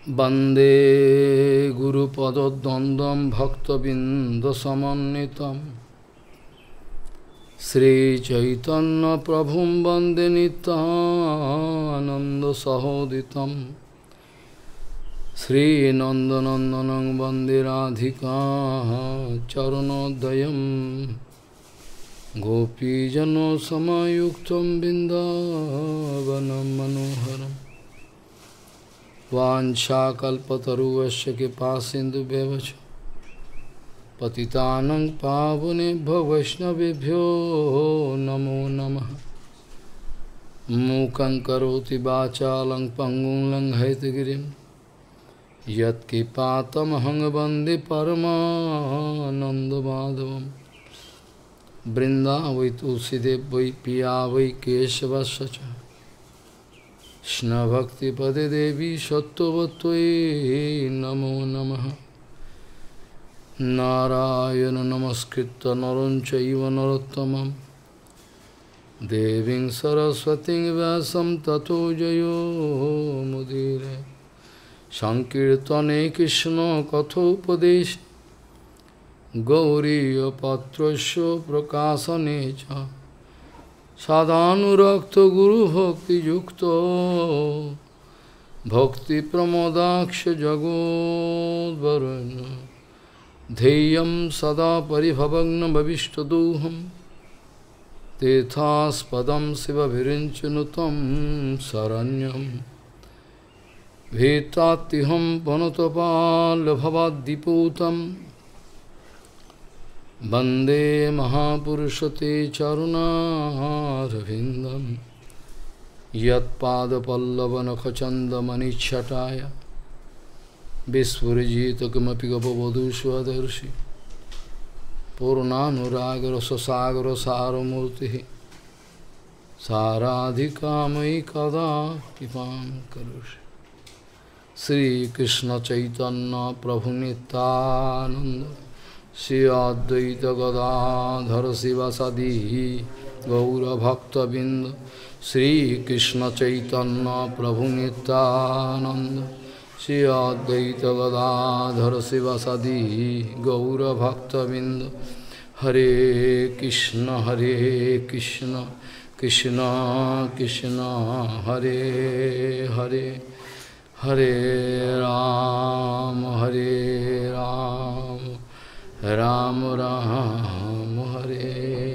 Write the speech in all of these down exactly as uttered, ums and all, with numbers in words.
वंदे गुरुपदद्वन्द्वं भक्तबिंदसमन्वितं श्रीचैतन्यप्रभुं वन्दे नित्यानन्दसहोदितं श्रीनन्दनन्दनं वन्दे राधिका चरणोदयं गोपीजनसमायुक्तं बिन्दावनं मनोहरम् वाञ्छाकल्पतरुश्च कृपासिन्धुभ्यश्च पतितानं पावनेभ्यो वैष्णवेभ्यो नमो नमः। मूकं करोति वाचालं पङ्गुं लङ्घयितगिरिं यत्कृपातमहं वन्दे परमानन्दमाधवं। वृन्दावै तुलसीदेव वै पिया वै केशवस्य च कृष्ण भक्ति पदे देवी सत्ववत्त्वयि नमो नमः। नारायण नमस्कृत्य नरं चैव नरोत्तमं देवीं सरस्वतीं व्यासं ततो जयो मुदीरये। संकीर्तने कृष्ण कथोपदेश गौरीयपात्रस्य प्रकाशने च साधानुरक्त गुरु भक्ति युक्तो भक्ति प्रमोदाक्ष जगोद्वरुण्य ध्येयं सदा परिभवग्न भविष्टदोहं तीर्थास्पदं शिवभिरिञ्चनुतं शरण्यं भीतात्तिहं पनुतपाल्भवाद्दिपूतं वन्दे महापुरुषते चरुणारविन्दं यत्पादपल्लवनखचन्दमनिच्छटाय विस्फुरिजित किमपि गपवधू स्वदर्शि पूर्णानुरागरससागरसारमूर्तिः साराधिकामयि कदा कृपां करोषि। श्रीकृष्णचैतन्य प्रभुनितानन्द श्री अद्वैत गदाधर शिवसदी गौरभक्तबिंद श्री कृष्ण चैतन्य प्रभु नित्यानंद श्री अद्वैत गदाधर शिवसदी गौरभक्तबिंद। हरे कृष्ण हरे कृष्ण कृष्ण कृष्ण हरे हरे हरे राम हरे राम राम राम हरे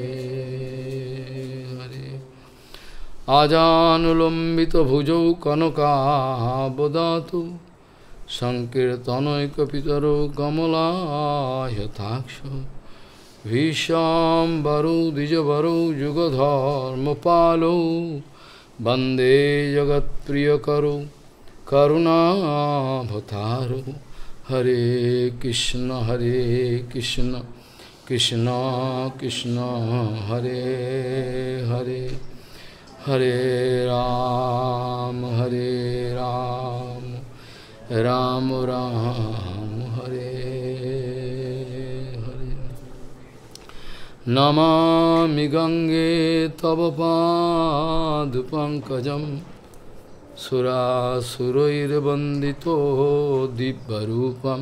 हरे। आजानुलंबित भुजौ कनकाबदातु संकीर्तनैकपितरो कमलायताक्षो विशाम्बरो द्विजवरो युगधर्मपालो वन्दे जगत्प्रियकरो करुणाभतारो। हरे कृष्ण हरे कृष्ण कृष्ण कृष्ण हरे हरे हरे राम हरे राम राम राम हरे हरे। नमामि गंगे तव पादपङ्कजं सुरासुरैर्वन्दितो दिव्यरूपं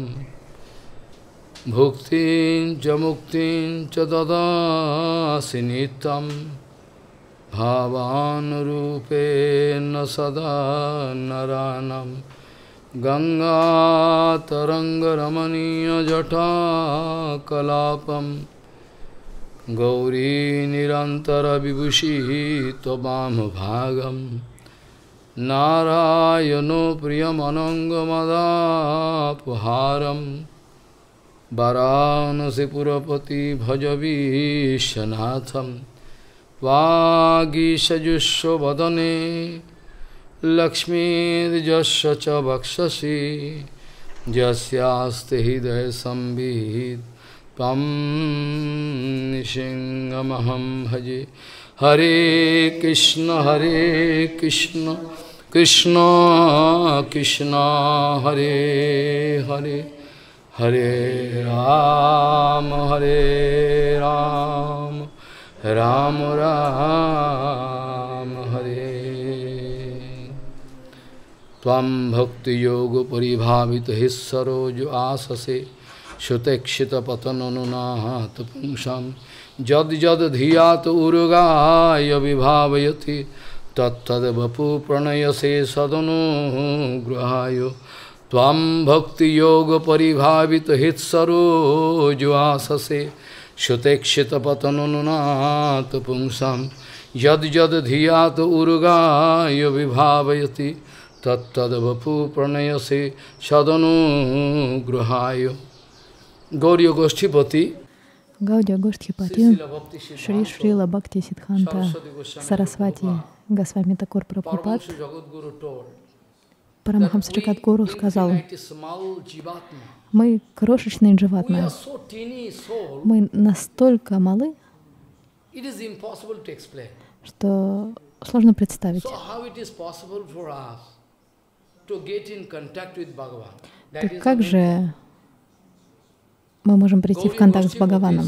भुक्तिं च मुक्तिं च ददासि नित्यं भावानुरूपेण सदा नरानं। गङ्गातरङ्गरमणीयजटाकलापं गौरी निरन्तरविभूषिः त्ववामभागम् नारायणो प्रियमनङ्गमदापहारं वाराणसीपुरपति भजवीशनाथं। वागीशजुष्वदने लक्ष्मीर्यस्य च वक्षसि यस्यास्ति हृदये संवित् तं नृसिंहमहं भजे। हरे कृष्ण हरे कृष्ण कृष्ण कृष्ण हरे हरे हरे राम हरे राम राम राम हरे Tvam bhakti yoga paribhavita hissarojo asase Shotekshita patananunahata pungsam Jad jad dhiyat urugaya vibhavayati Tattad vapu pranayase sadano grahayo Tvam bhakti yoga paribhavita hissarojo asase Shotekshita patananunahata pungsam Jad jad dhiyat urugaya vibhavayati Tattadavapu pranayase sadhanu gruhayo. Gauriya Goshtipati, Гаудия Гоштхипати, Шри Шрила Бхакти Сиддханта Сарасвати Госвами Такур Прабхупад, Парамахамса Джагадгуру сказал: мы крошечные дживатмы, мы настолько малы, что сложно представить. Так как же мы можем прийти в контакт с Бхагаваном?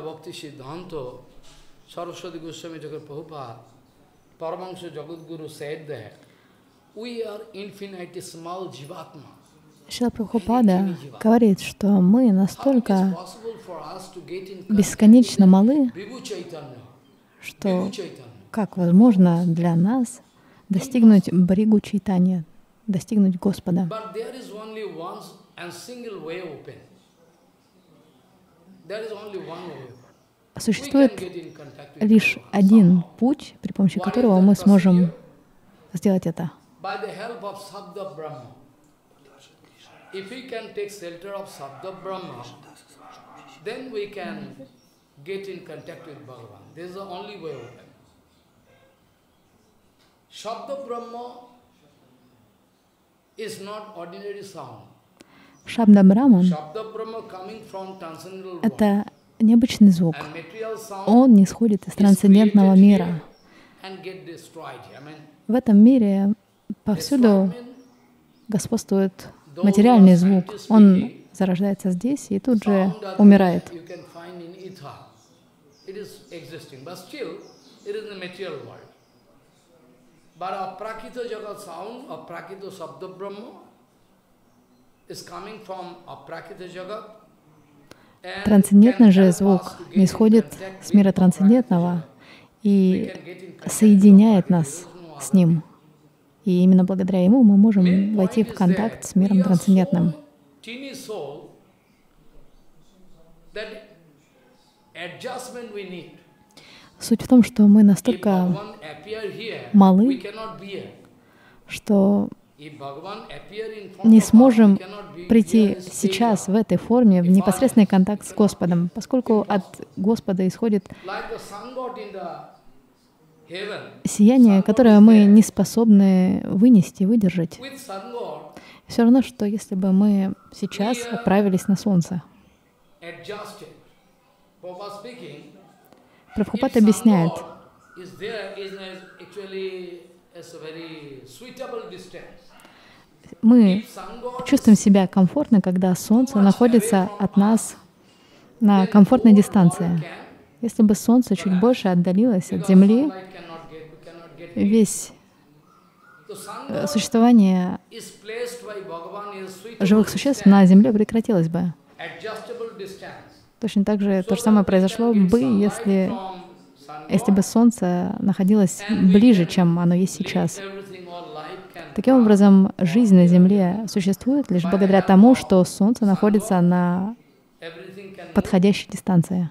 Шрила Прабхупада говорит, что мы настолько бесконечно малы, что как возможно для нас достигнуть Бригу Чайтанья, достигнуть Господа. Существует лишь один путь, при помощи которого мы сможем сделать это. Шабда Браман — это необычный звук. Он не исходит из трансцендентного мира. В этом мире повсюду господствует материальный звук. Он зарождается здесь и тут же умирает. Трансцендентный же звук не исходит с мира трансцендентного и соединяет нас с ним. И именно благодаря ему мы можем войти в контакт с миром трансцендентным. Суть в том, что мы настолько малы, что не сможем прийти сейчас в этой форме в непосредственный контакт с Господом, поскольку от Господа исходит сияние, которое мы не способны вынести, выдержать. Все равно, что если бы мы сейчас отправились на Солнце. Прабхупад объясняет, мы чувствуем себя комфортно, когда Солнце находится от нас на комфортной дистанции. Если бы Солнце чуть больше отдалилось от Земли, весь существование живых существ на Земле прекратилось бы. Точно так же то же самое произошло бы, если, если бы Солнце находилось ближе, чем оно есть сейчас. Таким образом, жизнь на Земле существует лишь благодаря тому, что Солнце находится на подходящей дистанции.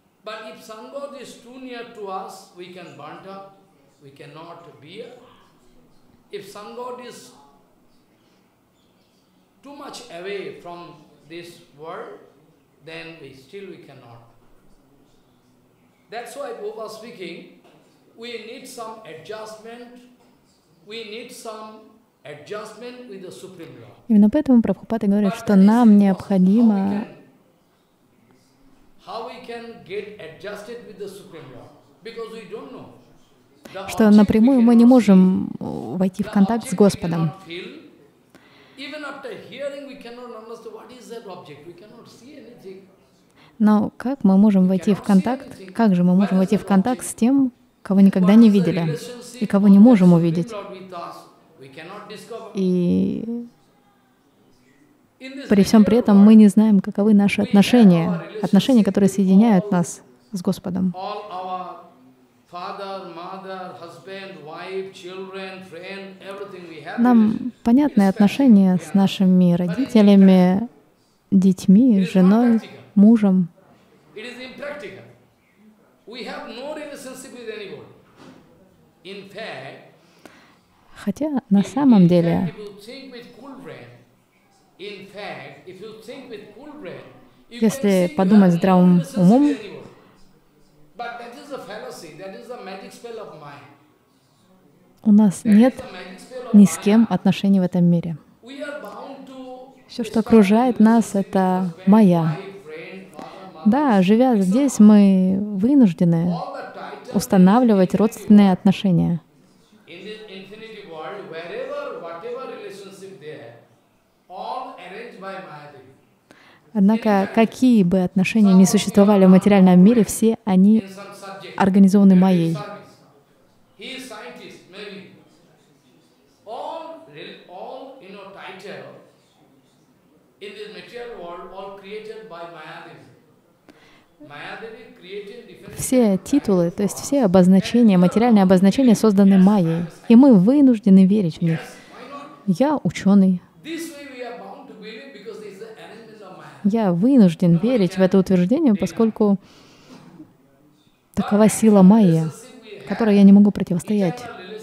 Именно поэтому Прабхупада говорит, что нам необходимо что напрямую мы не можем войти в контакт с Господом. Но как мы можем войти в контакт, как же мы можем войти в контакт с тем, кого никогда не видели и кого не можем увидеть? И при всем при этом мы не знаем, каковы наши отношения, отношения, которые соединяют нас с Господом. Нам понятны отношения с нашими родителями, детьми, женой, мужем. Хотя на самом деле, если подумать здравым умом, у нас нет ни с кем отношений в этом мире. Все, что окружает нас, это майя. Да, живя здесь, мы вынуждены устанавливать родственные отношения. Однако, какие бы отношения ни существовали в материальном мире, все они организованы майей. Все титулы, то есть все обозначения, материальные обозначения созданы майей, и мы вынуждены верить в них. Я ученый. Я вынужден верить в это утверждение, поскольку такова сила майи, которой я не могу противостоять.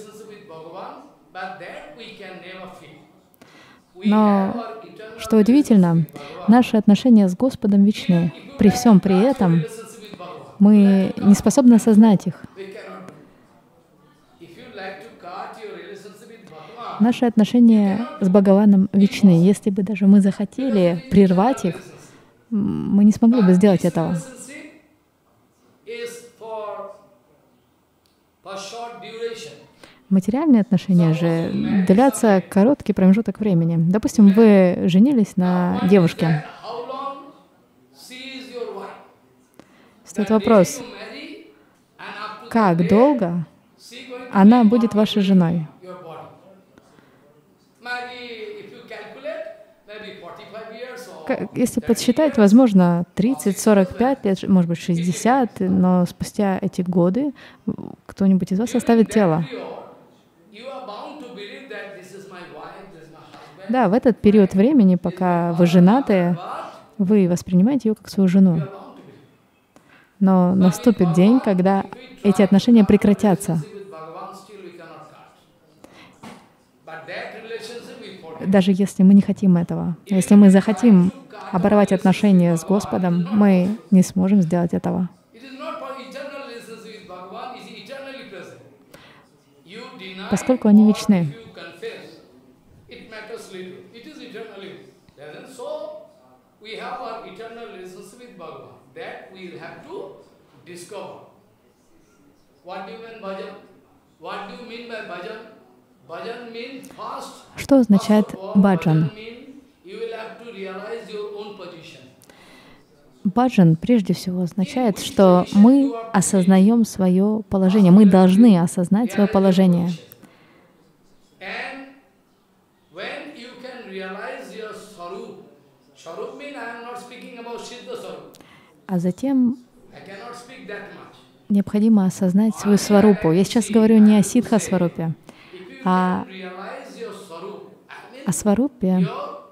Но, что удивительно, наши отношения с Господом вечны. При всем при этом мы не способны осознать их. Наши отношения с Бхагаваном вечны. Если бы даже мы захотели прервать их, мы не смогли бы сделать этого. Материальные отношения же длятся короткий промежуток времени. Допустим, вы женились на девушке. Стоит вопрос, как долго она будет вашей женой? Если подсчитать, возможно, тридцать-сорок пять лет, может быть, шестьдесят, но спустя эти годы кто-нибудь из вас оставит тело. Да, в этот период времени, пока вы женаты, вы воспринимаете ее как свою жену. Но наступит день, когда эти отношения прекратятся. Даже если мы не хотим этого. Если мы захотим оборвать отношения с Господом, мы не сможем сделать этого. Поскольку они вечны. Что означает баджан? Баджан прежде всего означает, что мы осознаем свое положение, мы должны осознать свое положение. А затем необходимо осознать свою сварупу. Я сейчас говорю не о сидха-сварупе, а о сварупе,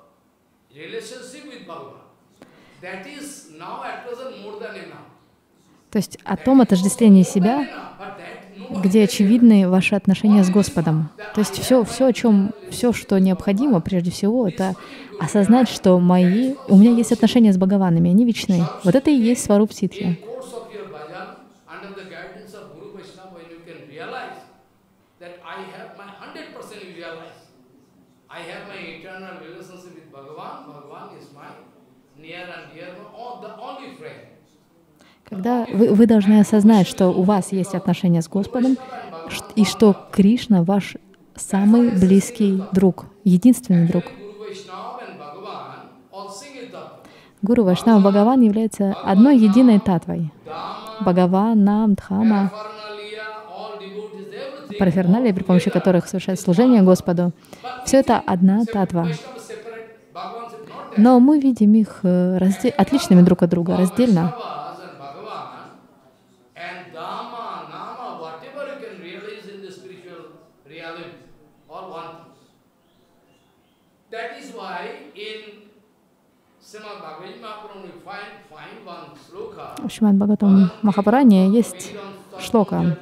то есть о том отождествлении себя, где очевидны ваши отношения с Господом. То есть все, все, о чем, все, что необходимо, прежде всего, это осознать, что мои, у меня есть отношения с Бхагаванами, они вечны. Вот это и есть сваруп ситхи. Когда вы, вы должны осознать, что у вас есть отношения с Господом, и что Кришна ваш самый близкий друг, единственный друг. Гуру, Вайшнава, Бхагаван является одной единой татвой. Бхагаван, Нам, Дхама. параферналии, при помощи которых совершает служение Господу. Все это одна татва. Но мы видим их разде- отличными друг от друга, раздельно. В Шримад Бхагаватам Махапуране есть шлока,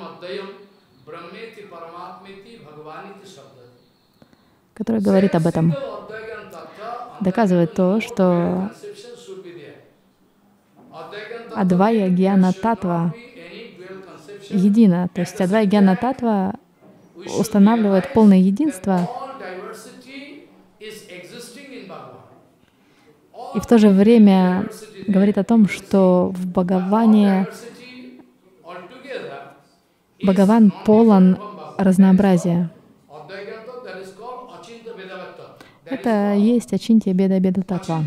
который говорит об этом. Доказывает то, что Адвая Гьяна Татва едина. То есть Адвая Гьяна Татва устанавливает полное единство, и в то же время говорит о том, что в Бхагаване Бхагаван полон разнообразия. Это есть Ачинтья Беда Беда Татва.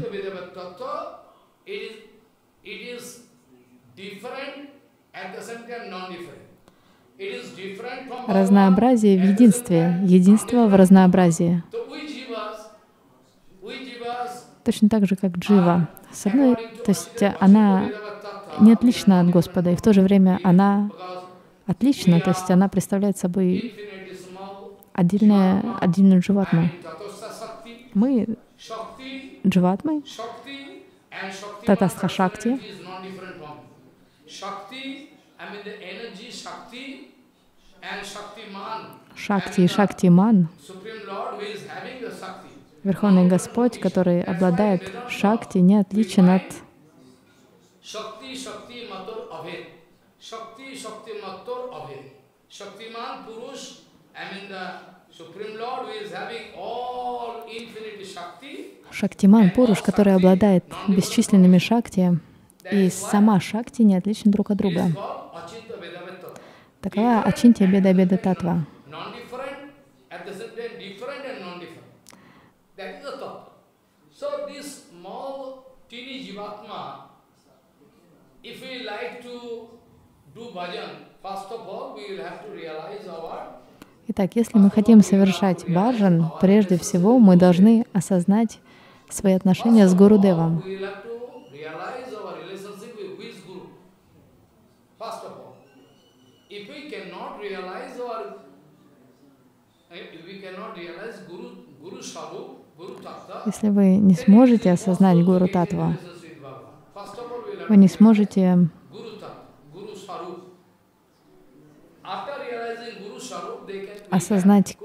Разнообразие в единстве, единство в разнообразии. Точно так же, как джива. С одной, то есть она не отлична от Господа, и в то же время она отлична, то есть она представляет собой отдельное, отдельную дживатму. Мы дживатмы, татастха шакти. Шакти и Шактиман, Верховный Господь, который обладает шакти, не отличен от Шактиман Пуруш, который обладает бесчисленными шакти, и сама шакти не отлична друг от друга. Такова Ачинтья Беда Беда Татва. Итак, если мы хотим совершать баджан, прежде всего мы должны осознать свои отношения с Гурудевом. Если вы не сможете осознать Гуру Татва, вы не сможете осознать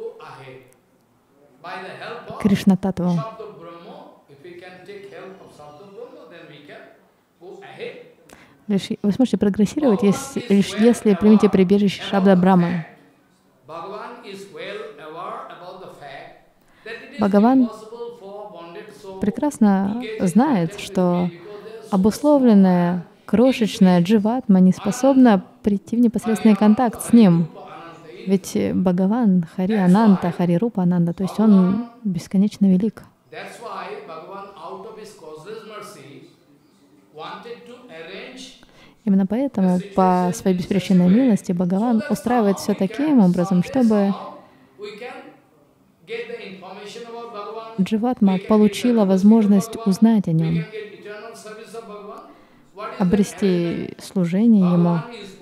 Кришна Татву. Лишь, вы сможете прогрессировать, если, лишь если примете прибежище Шабда Брахмы. Бхагаван прекрасно знает, что обусловленная, крошечная дживатма не способна прийти в непосредственный контакт с ним. Ведь Бхагаван Хари Ананта, Хари Рупа Ананда, то есть он бесконечно велик. Именно поэтому, по своей беспричинной милости, Бхагаван устраивает все таким образом, чтобы дживатма получила возможность узнать о нем, обрести служение ему.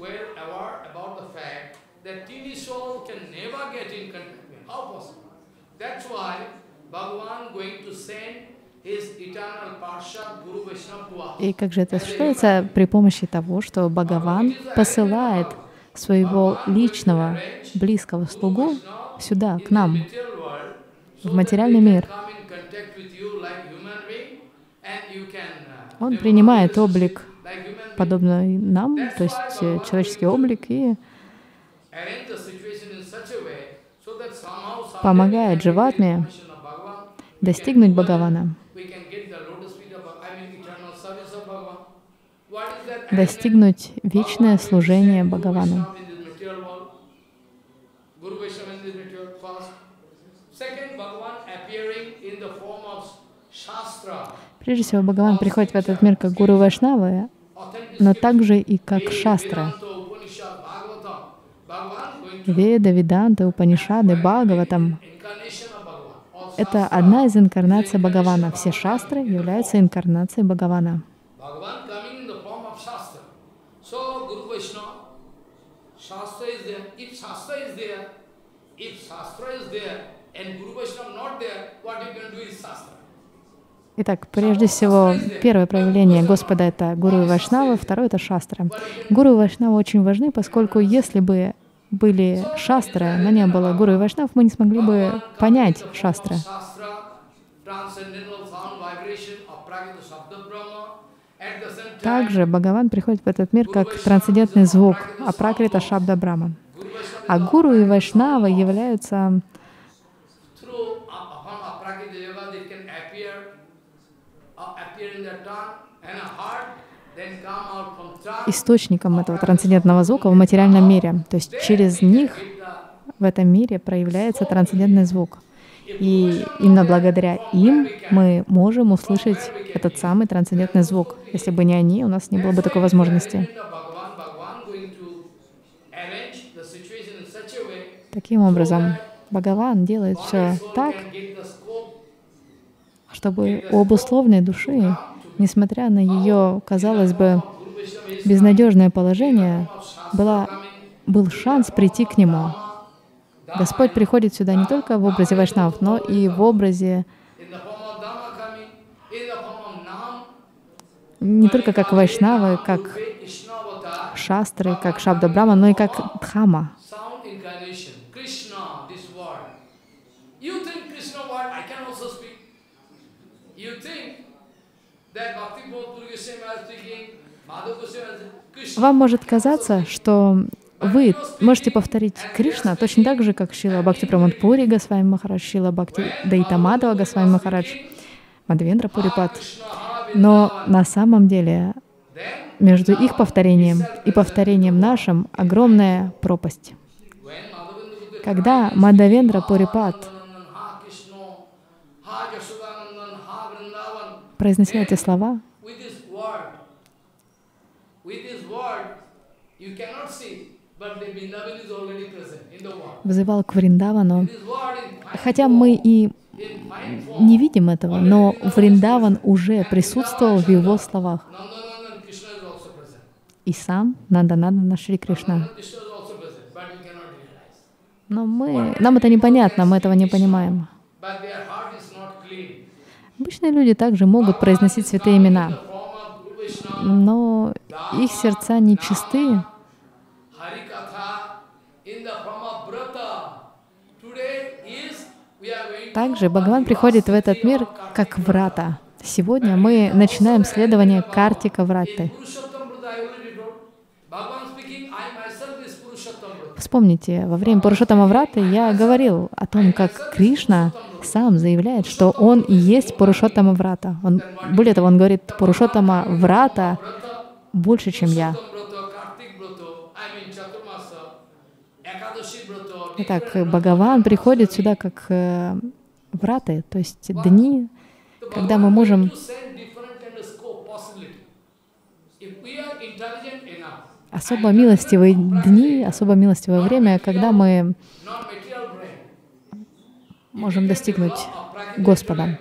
И как же это осуществляется? При помощи того, что Бхагаван посылает своего личного, близкого слугу сюда, к нам, в материальный мир. Он принимает облик, подобный нам, то есть человеческий облик, и помогает дживатме достигнуть Бхагавана, достигнуть вечное служение Бхагавану. Прежде всего, Бхагаван приходит в этот мир как Гуру Вайшнавы, но также и как Шастра. Веда, Веданта, Упанишады, Бхагаватам — это одна из инкарнаций Бхагавана. Все шастры являются инкарнацией Бхагавана. Итак, прежде всего, первое проявление Господа — это Гуру и Вайшнава, второе — это шастры. Гуру и Вайшнава очень важны, поскольку если бы были шастры, но не было Гуру и Вайшнав, мы не смогли бы понять шастры. Также Бхагаван приходит в этот мир как трансцендентный звук, апракрита шабда Брахма. А Гуру и Вайшнава являются источником этого трансцендентного звука в материальном мире. То есть через них в этом мире проявляется трансцендентный звук. И именно благодаря им мы можем услышать этот самый трансцендентный звук. Если бы не они, у нас не было бы такой возможности. Таким образом, Бхагаван делает все так, чтобы у обусловленной души, несмотря на ее, казалось бы, безнадежное положение, была, был шанс прийти к Нему. Господь приходит сюда не только в образе вайшнавов, но и в образе не только как вайшнавы, как шастры, как шабда Брахма, но и как дхамма. Вам может казаться, что вы можете повторить Кришна точно так же, как Шрила Бхактипрамод Пури Госвами Махарадж, Шрила Бхакти Дейта Мадхава Госвами Махарадж, Мадхавендра Пурипад. Но на самом деле между их повторением и повторением нашим огромная пропасть. Когда Мадхавендра Пурипад произносил эти слова, вызывал к Вриндавану, хотя мы и не видим этого, но Вриндаван уже присутствовал в его словах. И сам Нанданандана Шри Кришна. Но мы, нам это непонятно, мы этого не понимаем. Обычные люди также могут произносить святые имена, но их сердца не чисты. Также Бхагаван приходит в этот мир как врата. Сегодня мы начинаем следование Картика Враты. Вспомните, во время Пурушоттама Враты я говорил о том, как Кришна сам заявляет, что Он и есть Пурушоттама Врата. Он, более того, Он говорит, Пурушоттама Врата больше, чем я. Итак, Бхагаван приходит сюда как э, враты, то есть дни, когда мы можем особо милостивые дни, особо милостивое время, когда мы можем достигнуть Господа.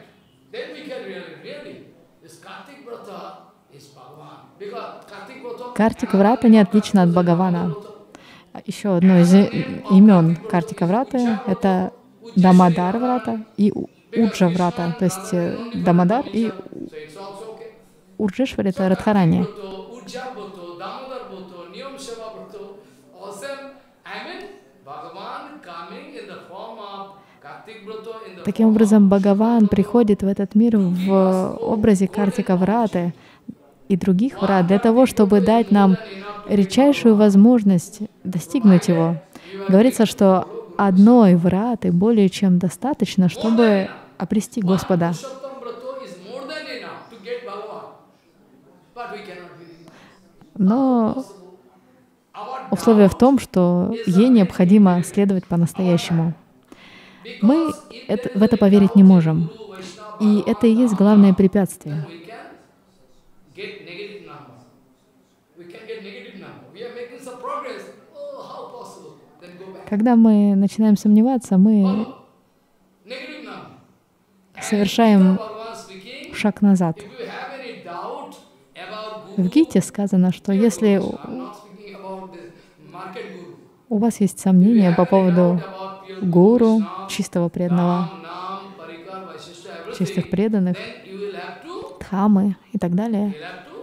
Картика Врата не отлична от Бхагавана. Еще одно из имен Картика Враты — это Дамодар Врата и Уджа Врата, то есть Дамодар и Урджешвари — это Радхарани. Таким образом, Бхагаван приходит в этот мир в образе Картика Враты и других врат для того, чтобы дать нам редчайшую возможность достигнуть Его. Говорится, что одной враты более чем достаточно, чтобы обрести Господа. Но условие в том, что ей необходимо следовать по-настоящему. Мы это, в это поверить не можем. И это и есть главное препятствие. Когда мы начинаем сомневаться, мы совершаем шаг назад. В Гите сказано, что если у вас есть сомнения по поводу гуру, чистого преданного, чистых преданных, дхаммы и так далее,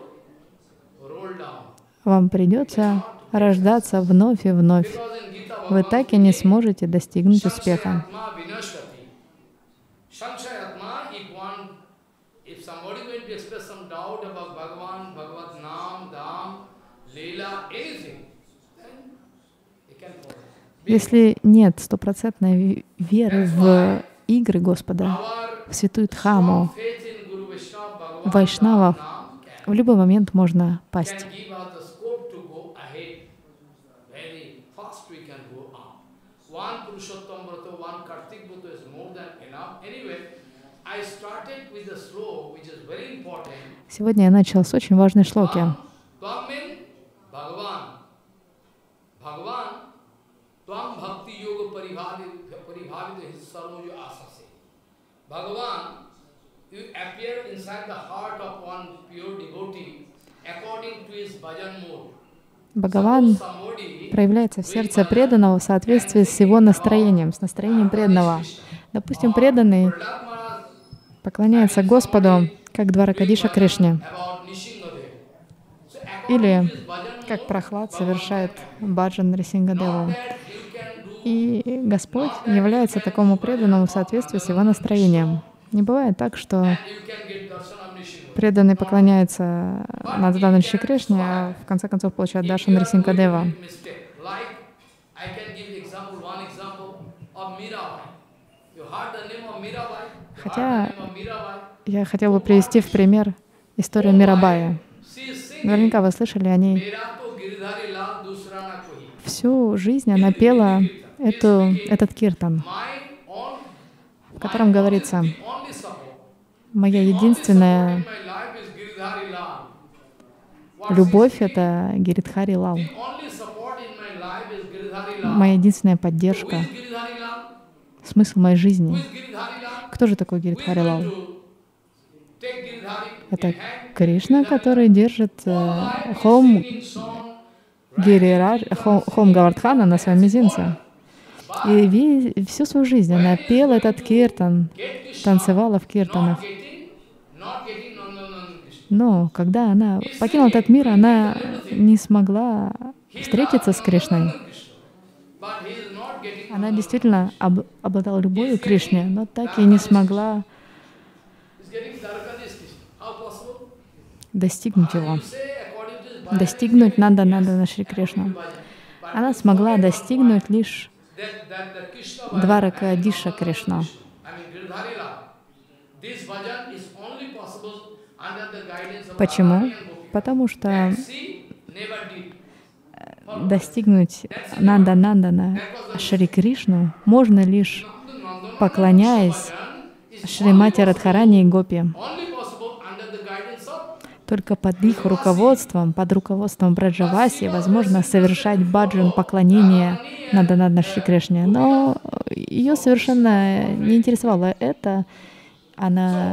вам придется рождаться вновь и вновь. Вы так и не сможете достигнуть успеха. Если нет стопроцентной веры в игры Господа, в святую Дхамму, в вайшнавов, в любой момент можно пасть. Сегодня я начал с очень важной шлоки. Бхагаван проявляется в сердце преданного в соответствии с его настроением, с настроением преданного. Допустим, преданный поклоняется Господу, как Дваракадиша Кришне. Или как Прахлад совершает баджан Нрисингадеву. И Господь является такому преданному в соответствии с его настроением. Не бывает так, что преданный поклоняется Нандананде Шри Кришне, а в конце концов получает даршан Нрисингадева. Хотя я хотела бы привести в пример историю Мирабаи. Наверняка вы слышали о ней. Всю жизнь она пела эту, этот киртан, в котором говорится: «Моя единственная любовь — это Гиридхари Лал. Моя единственная поддержка, смысл моей жизни». Кто же такой Гиридхари Лал? Это Кришна, который держит э, хом Гирирадж, хом, хом Гавардхана на своем мизинце. И весь, всю свою жизнь она пела этот киртан, танцевала в киртанах. Но когда она покинула этот мир, она не смогла встретиться с Кришной. Она действительно об, обладала любовью к Кришне, но так и не смогла достигнуть его, достигнуть Нанданандана Шри Кришну. Она смогла достигнуть лишь Дваракадиша Кришну. Почему? Потому что достигнуть Нанданандана Шри Кришну можно лишь поклоняясь Шримати Радхарани и Гопи. Только под их руководством, под руководством Браджаваси возможно совершать баджан поклонения Нанданандана Шри Кришне. Но ее совершенно не интересовало это. Она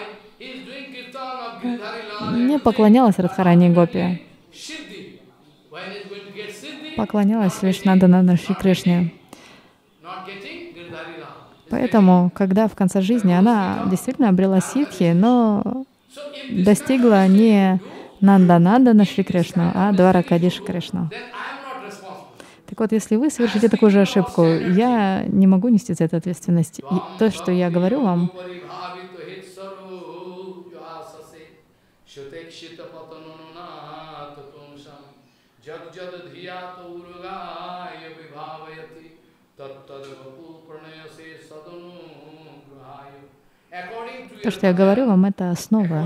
не поклонялась Радхарани и Гопи. Поклонялась лишь Нанданандана Шри Кришне. Поэтому, когда в конце жизни она действительно обрела ситхи, но достигла не Нанданандана Шри Кришну, а Дваракадиша Кришну. Так вот, если вы совершите такую же ошибку, я не могу нести за это ответственность. И то, что я говорю вам, то, что я говорю вам, это основа.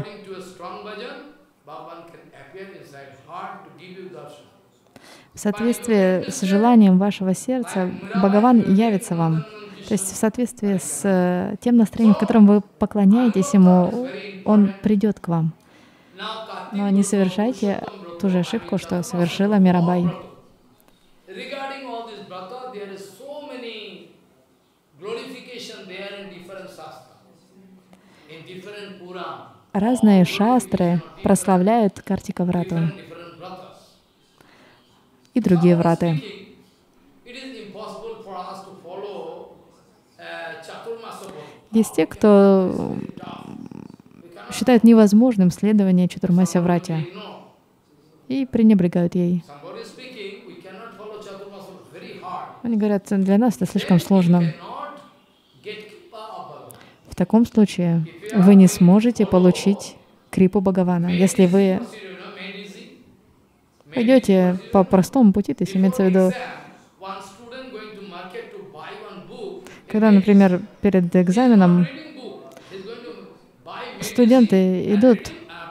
В соответствии с желанием вашего сердца Бхагаван явится вам. То есть в соответствии с тем настроением, в котором вы поклоняетесь Ему, Он придет к вам. Но не совершайте ту же ошибку, что совершила Мирабай. разные шастры прославляют Картика Врату и другие враты. Есть те, кто считает невозможным следование Чатурмася Врате и пренебрегают ей. Они говорят, для нас это слишком сложно. В таком случае вы не сможете получить крипу Бхагавана. Если вы пойдете по простому пути, то есть имеется в виду, когда, например, перед экзаменом студенты идут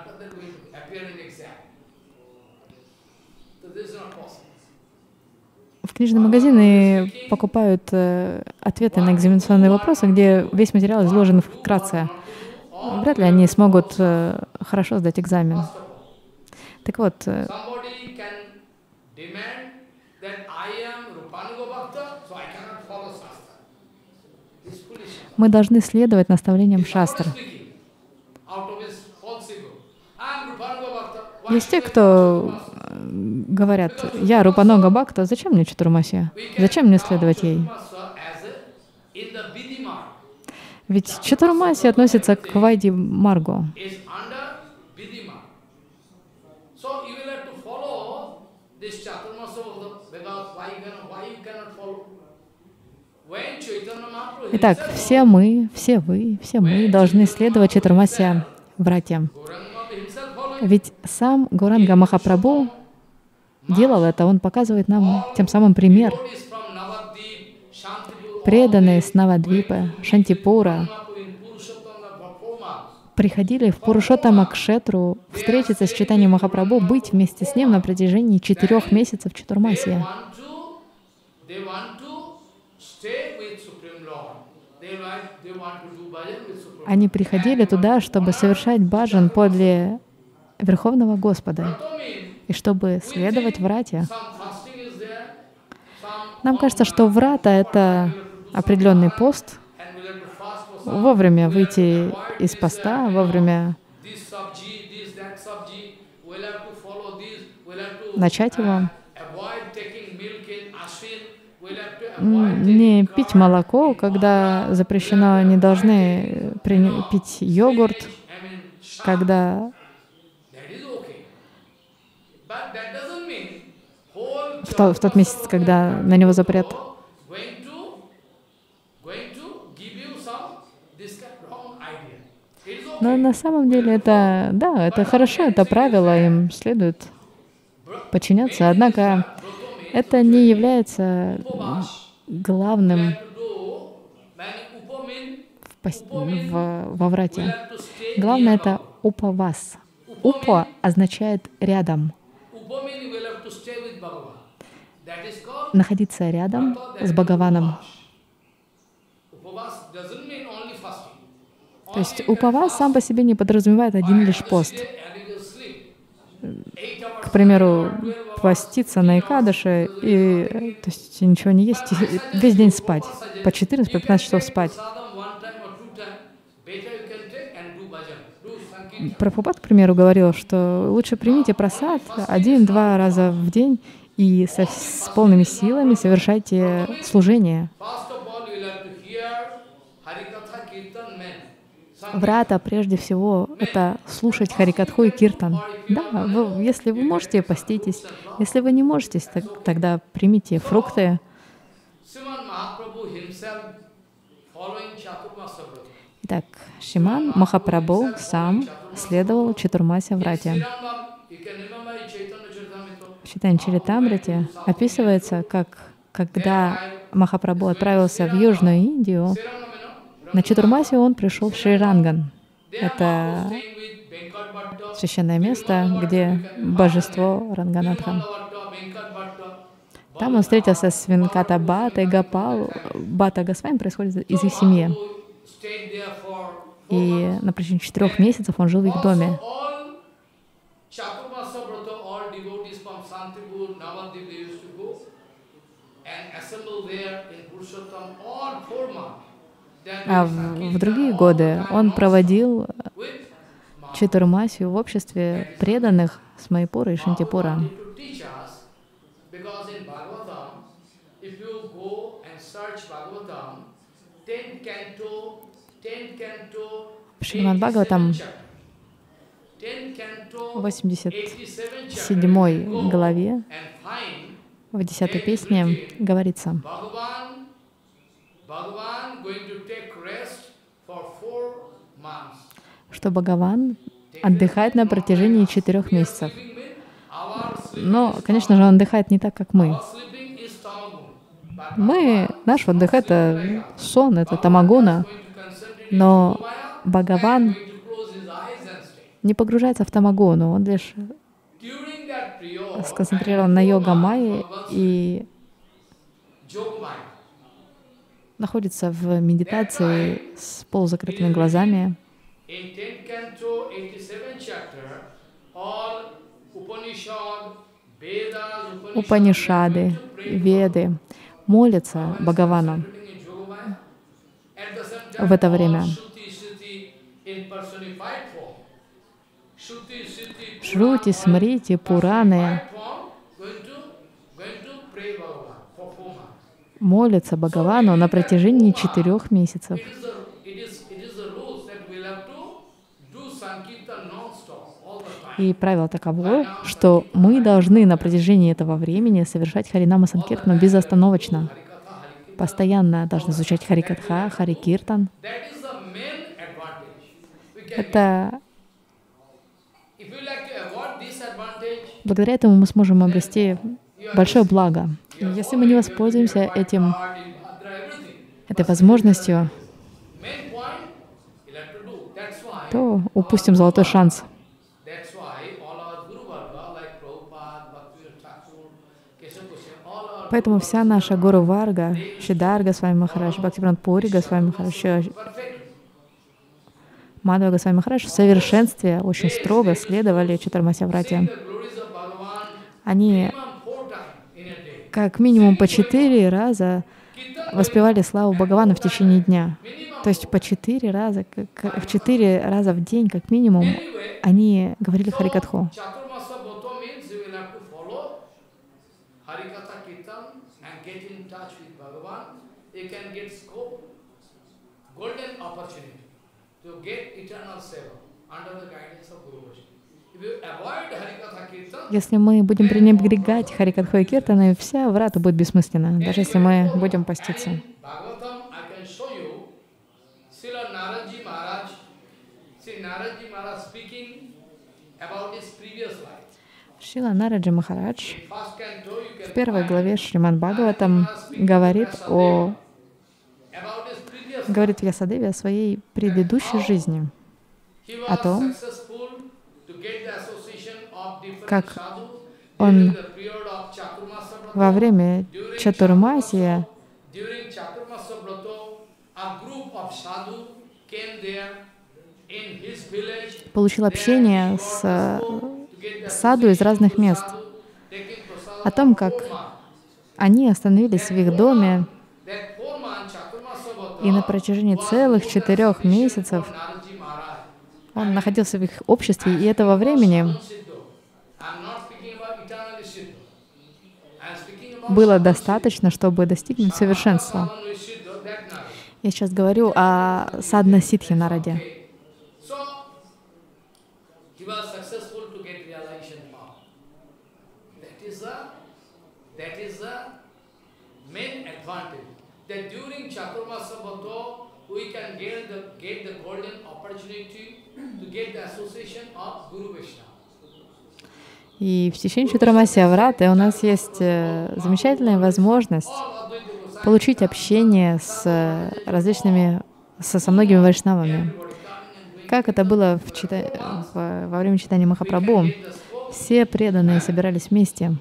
в книжный магазин и покупают э, ответы на экзаменационные вопросы, где весь материал изложен вкратце. Вряд ли они смогут э, хорошо сдать экзамен. Так вот, э, мы должны следовать наставлениям шастр. Есть те, кто говорят, я Рупанога Бхакта, зачем мне Чатурмасья? Зачем мне следовать ей? Ведь Чатурмасья относится к Вайди Маргу. Итак, все мы, все вы, все мы должны следовать Чатурмасья Врате. Ведь сам Гауранга Махапрабху делал это, он показывает нам тем самым пример. Преданные с Навадвипы, Шантипура приходили в Пурушоттама Кшетру встретиться с Чайтанья Махапрабху, быть вместе с ним на протяжении четырех месяцев Чатурмасья. Они приходили туда, чтобы совершать баджан подле Верховного Господа и чтобы следовать врате. Нам кажется, что врата — это определенный пост, вовремя выйти из поста, вовремя начать его, не пить молоко, когда запрещено, не должны пить йогурт, когда в, то, в тот месяц, когда на него запрет. Но на самом деле это, да, это хорошо, это правило, им следует подчиняться. Однако это не является главным в пост... в... во врате. Главное — это упавас. Упа означает «рядом». Находиться рядом с Бхагаваном. То есть упавас сам по себе не подразумевает один лишь пост. К примеру, поститься на Экадаши и, то есть, ничего не есть, весь день спать, по четырнадцать-пятнадцать часов спать. Прабхупад, к примеру, говорил, что лучше примите прасад один-два раза в день и со, с полными силами совершайте служение. Врата, прежде всего, это слушать Харикатху и Киртан. Да, вы, если вы можете, поститесь. Если вы не можете, так, тогда примите фрукты. Итак, Шриман Махапрабху сам следовал Чатурмася Врате. В Чайтанья Чаритамрите описывается, как когда Махапрабху отправился в Южную Индию, на Чатурмасию он пришел в Шриранган. Это священное место, где божество Ранганатха. Там он встретился с Венката Бхаттой, Гопал. Бхатта Госвами происходит из их семьи. И на протяжении четырех месяцев он жил в их доме. А в, в другие годы он проводил Чатурмасию в обществе преданных с Майяпура и Шантипура. В Шримад Бхагаватам в восемьдесят седьмой главе, в десятой песне говорится, что Бхагаван отдыхает на протяжении четырех месяцев. Но, конечно же, он отдыхает не так, как мы. Мы, наш отдых — это сон, это тамагуна, но Бхагаван не погружается в тамагуну, он лишь сконцентрирован на йога-майе и находится в медитации с полузакрытыми глазами. Упанишады, Веды молятся Бхагавану в это время. Шрути, Смрити, Пураны молятся Бхагавану на протяжении четырех месяцев. И правило таково, что мы должны на протяжении этого времени совершать Харинама Санкиртану безостановочно. Постоянно должны звучать Харикатха, Харикиртан. Это благодаря этому мы сможем обрести большое благо. И если мы не воспользуемся этим, этой возможностью, то упустим золотой шанс. Поэтому вся наша Гуру Варга, Шидарга Госвами Махарадж, Бхактивинода Пури Госвами Махарадж, Мадхава Госвами Махарадж в совершенстве очень строго следовали Чатурмасья Врате. Они как минимум по четыре раза воспевали славу Бхагавана в течение дня. То есть по четыре раза, как, в четыре раза в день, как минимум, они говорили Харикатху. Если мы будем пренебрегать Харикатхой и Киртаной, вся врата будет бессмысленна, даже если мы будем поститься. Шрила Нараджи Махарадж в первой главе Шримад Бхагаватам говорит о говорит Вьясадеве о своей предыдущей жизни, о том, как он во время Чатурмасия получил общение с саду из разных мест, о том, как они остановились в их доме, и на протяжении целых четырех месяцев он находился в их обществе, и этого времени было достаточно, чтобы достигнуть совершенства. Я сейчас говорю о Садна-Ситхи Нараде. И в течение Чатурмасья Враты у нас есть замечательная возможность получить общение с различными, со, со многими вайшнавами. Как это было в чита... в, во время читания Махапрабху, все преданные собирались вместе.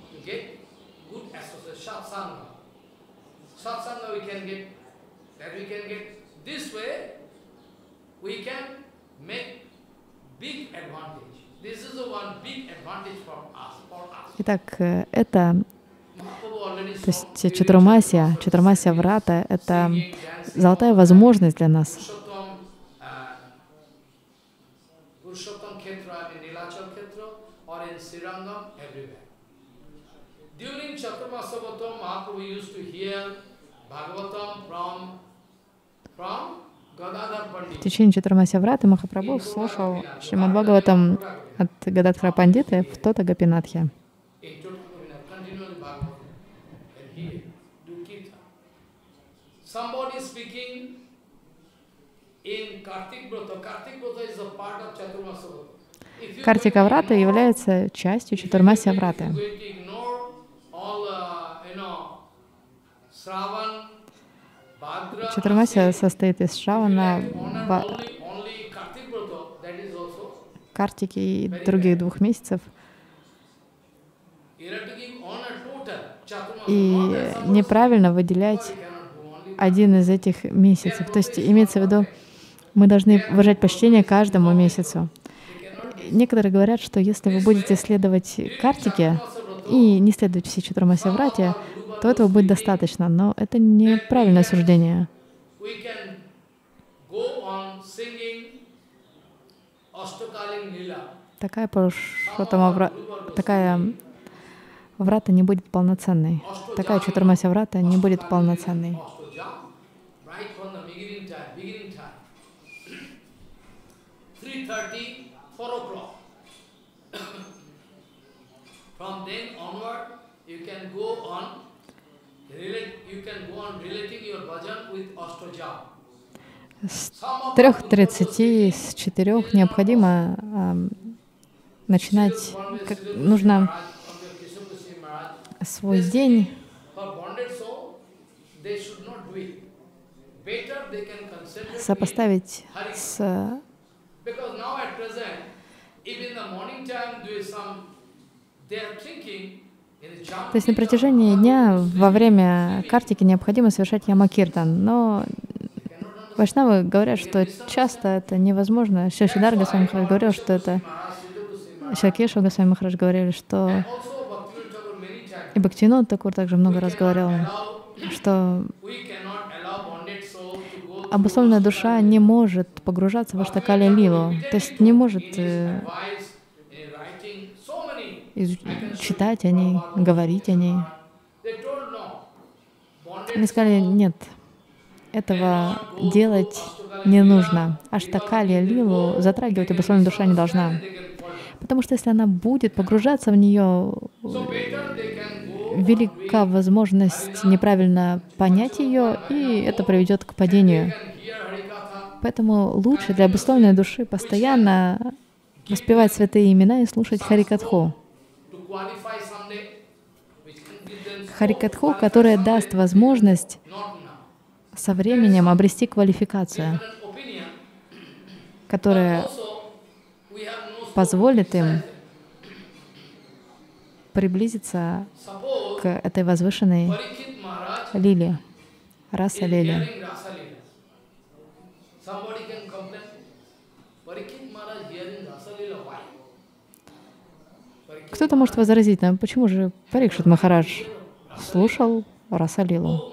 Итак, это То есть Чатурмасья, Чатурмасья Врата — это золотая возможность для нас. В течение Чатурмасья Враты Махапрабху слушал Шримад Бхагаватам от Гададхара Пандиты в Тота Гопинатхе. Картика Врата является частью Чатурмасья Враты. Чатурмасья состоит из Шравана, Картики и других двух месяцев. И неправильно выделять один из этих месяцев. То есть имеется в виду, мы должны выражать почтение каждому месяцу. Некоторые говорят, что если вы будете следовать Картике и не следовать всей Чатурмасья Врате, то этого будет достаточно. Но это неправильное суждение. Такая Пурушоттама, такая Врата не будет полноценной. Такая Чатурмасья Врата не будет полноценной. С трех тридцати, с четырех необходимо э, начинать, как, нужно свой день сопоставить с... То есть на протяжении дня во время Картики необходимо совершать Ямакиртан, но вайшнавы говорят, что часто это невозможно. Шишидар Госвами Махарадж говорил, что это... Шакеша Госвами Махарадж говорили, что... И Бхактивинода Тхакур также много раз говорил, что обусловленная душа не может погружаться в Аштакали Лилу, то есть не может э, читать о ней, говорить о ней. Они сказали, нет, этого делать не нужно. Аштакали Лилу затрагивать обусловленная душа не должна. Потому что если она будет погружаться в нее, велика возможность неправильно понять ее, и это приведет к падению. Поэтому лучше для обусловленной души постоянно воспевать святые имена и слушать Харикатху. Харикатху, которая даст возможность со временем обрести квалификацию, которая позволит им приблизиться к этой возвышенной лиле, раса лили. Кто-то может возразить нам, почему же Парикшит Махарадж слушал раса лилу?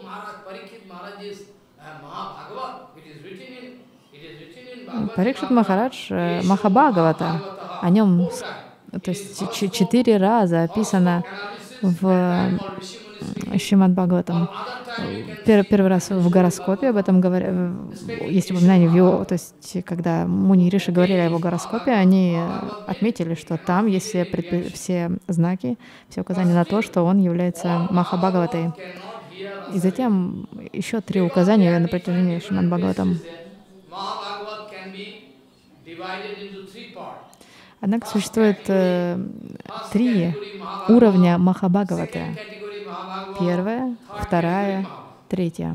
Парикшит Махарадж Махабхагавата, о нем, то есть четыре раза описано в Шримад Бхагаватам. Первый, первый раз в гороскопе об этом говорят, есть упоминание в его, то есть когда Муни и Риши говорили о его гороскопе, они отметили, что там есть все, предпи- все знаки, все указания на то, что он является Махабхагаватой. И затем еще три указания на протяжении Шримад Бхагаватам. Однако существует э, три уровня Махабхагаваты. Первая, вторая, третья.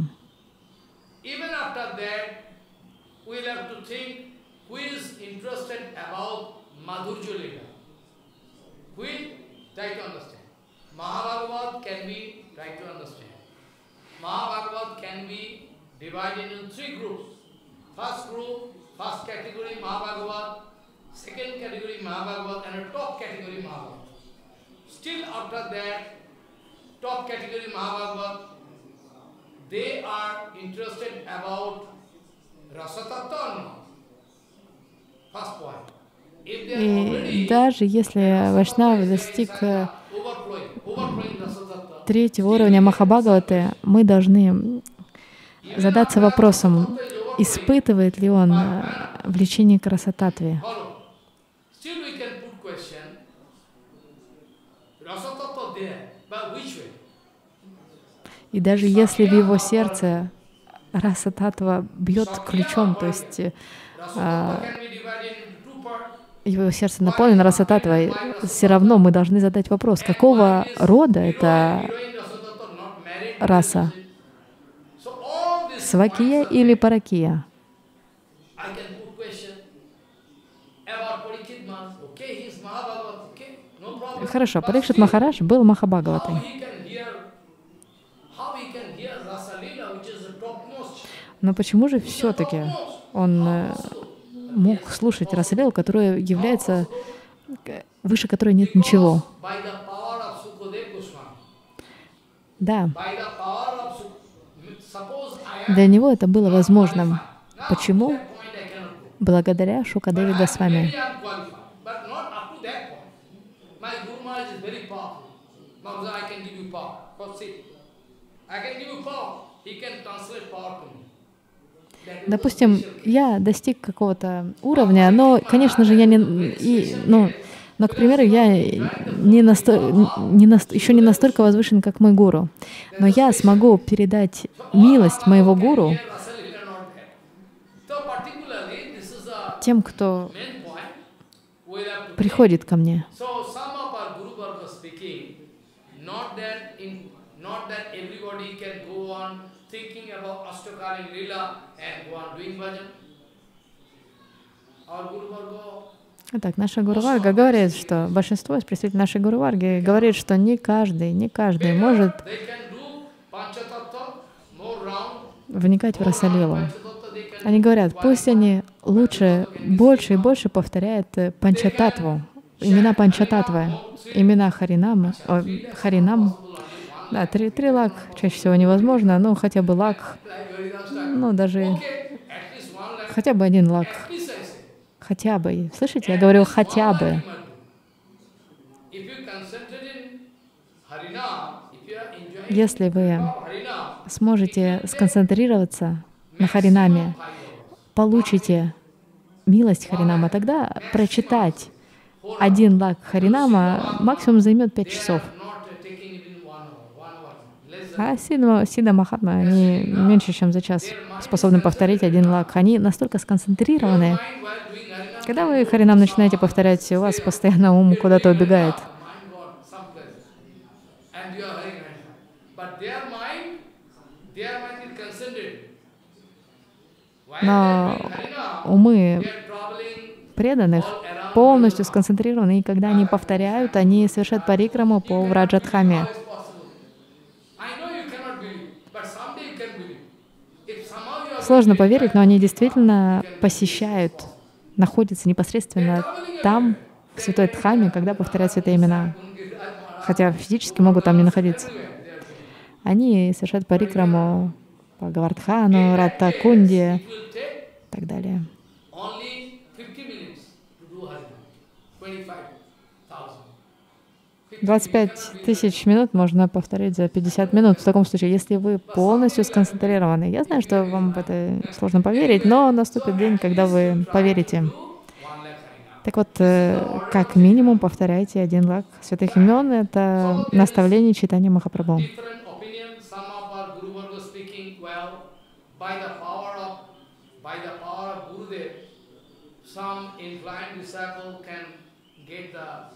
First category Mahabhagavat, second category Mahabhagavat, and a top category Mahabhagavat. Still after that, top category Mahabhagavad, they are interested about rasa tattva or not? First point. If they are И already даже если Вайшнава достиг э, overflowing, overflowing rasa tattva, третьего уровня Махабхагаваты, мы должны задаться вопросом, испытывает ли он э, влечение к расататве. follow. Still we can put question, rasa tattva there, but which way? И даже если в его сердце расататва бьет ключом, то есть э, Rasa tattva can be divided into two parts. его сердце наполнено расататвой, все равно мы должны задать вопрос, какого рода это Heroine rasa tattva not married. раса? So all this Свакия или паракия? I can put question about Parikshit Maharaj. Okay, he is Mahabhagavat. Okay, no problem. Хорошо, But Парикшит still, Махарадж был how Махабхагаватой. he can hear, how he can hear Rasa Leela, which is the topmost. Но почему же все-таки он э, мог слушать Расалилу, которая является, э, выше которой нет ничего? By the power of Sukadev Goswami, Да, by the power of Suk- suppose I am. для него это было возможным. Now, Почему? that point I cannot go. Благодаря Шукадеви But I- Госвами. maybe I am qualified, but not up to that point. My Guru Maharaj is very powerful. Maharaj, I can give you power. First see, I can give you power. He can translate power to me. That is the Допустим, special case. я достиг какого-то уровня, но, конечно же, я не, и, ну, но, к примеру, я не насто, не наст, еще не настолько возвышен, как мой гуру, но я смогу передать милость моего гуру Here Rasa Leela not there. So particularly, this is the тем, кто main point we have to take. приходит ко мне. So some of our Guru Varga speaking, not that in, not that everybody can go on thinking about Ashtakali Leela and go on doing bhajan. Our Guru Varga, Итак, наша Гуру Варга говорит, что большинство из представителей нашей Гуру Варги говорит, что не каждый, не каждый может they can do Panchatattva, more round, вникать в Расалилу. Panchatattva they can Они говорят, пусть они лучше, больше и больше повторяют э, Панчататву, имена Панчататвы, имена Харинама, о, Харинам. Да, три, три лак чаще всего невозможно, но хотя бы лак, like very last time. ну даже Okay, at least one lakh, хотя бы один лак, at least I say. хотя бы. Слышите, я говорю хотя бы. If you concentrate in Harinam, if you are enjoying Если вы Harinam, сможете сконцентрироваться на Харинаме, получите милость Харинама, тогда прочитать один лак Харинама максимум займет пять часов. not taking even one hour, one hour, less than А Сида, Сида Махатма, они меньше, чем за час способны повторить один лак. Они настолько сконцентрированы. mind while doing Harinam. Когда вы Харинам начинаете повторять, у вас постоянно ум куда-то убегает. Mind gone someplace, and you are very nice. But their mind, their mind is concentrated. While they Но are doing Harinam, умы they are traveling преданных all around. полностью сконцентрированы, и когда они повторяют, они совершают парикраму по Враджадхаме. How is possible? I know you cannot believe, but someday you can believe. If somehow you are Сложно поверить, но они действительно посещают, находятся непосредственно там, в Святой Дхаме, когда повторяют святые имена, хотя физически могут там не находиться. Они совершают парикраму по Гавардхану, Раттакунде it will take и так далее. only fifty minutes to do Harinam. twenty-five thousand. двадцать пять тысяч минут можно повторить за пятьдесят минут. В таком случае, если вы полностью сконцентрированы. Я знаю, что вам в это сложно поверить, но наступит день, когда вы поверите. One lakh Harinam. Так вот, э, как минимум повторяйте один лак святых имен. Это наставление читания Махапрабху. Different opinion. Some of our Guru Varga speaking, well, by the power of, by the power of Gurudev, some inclined disciple can get the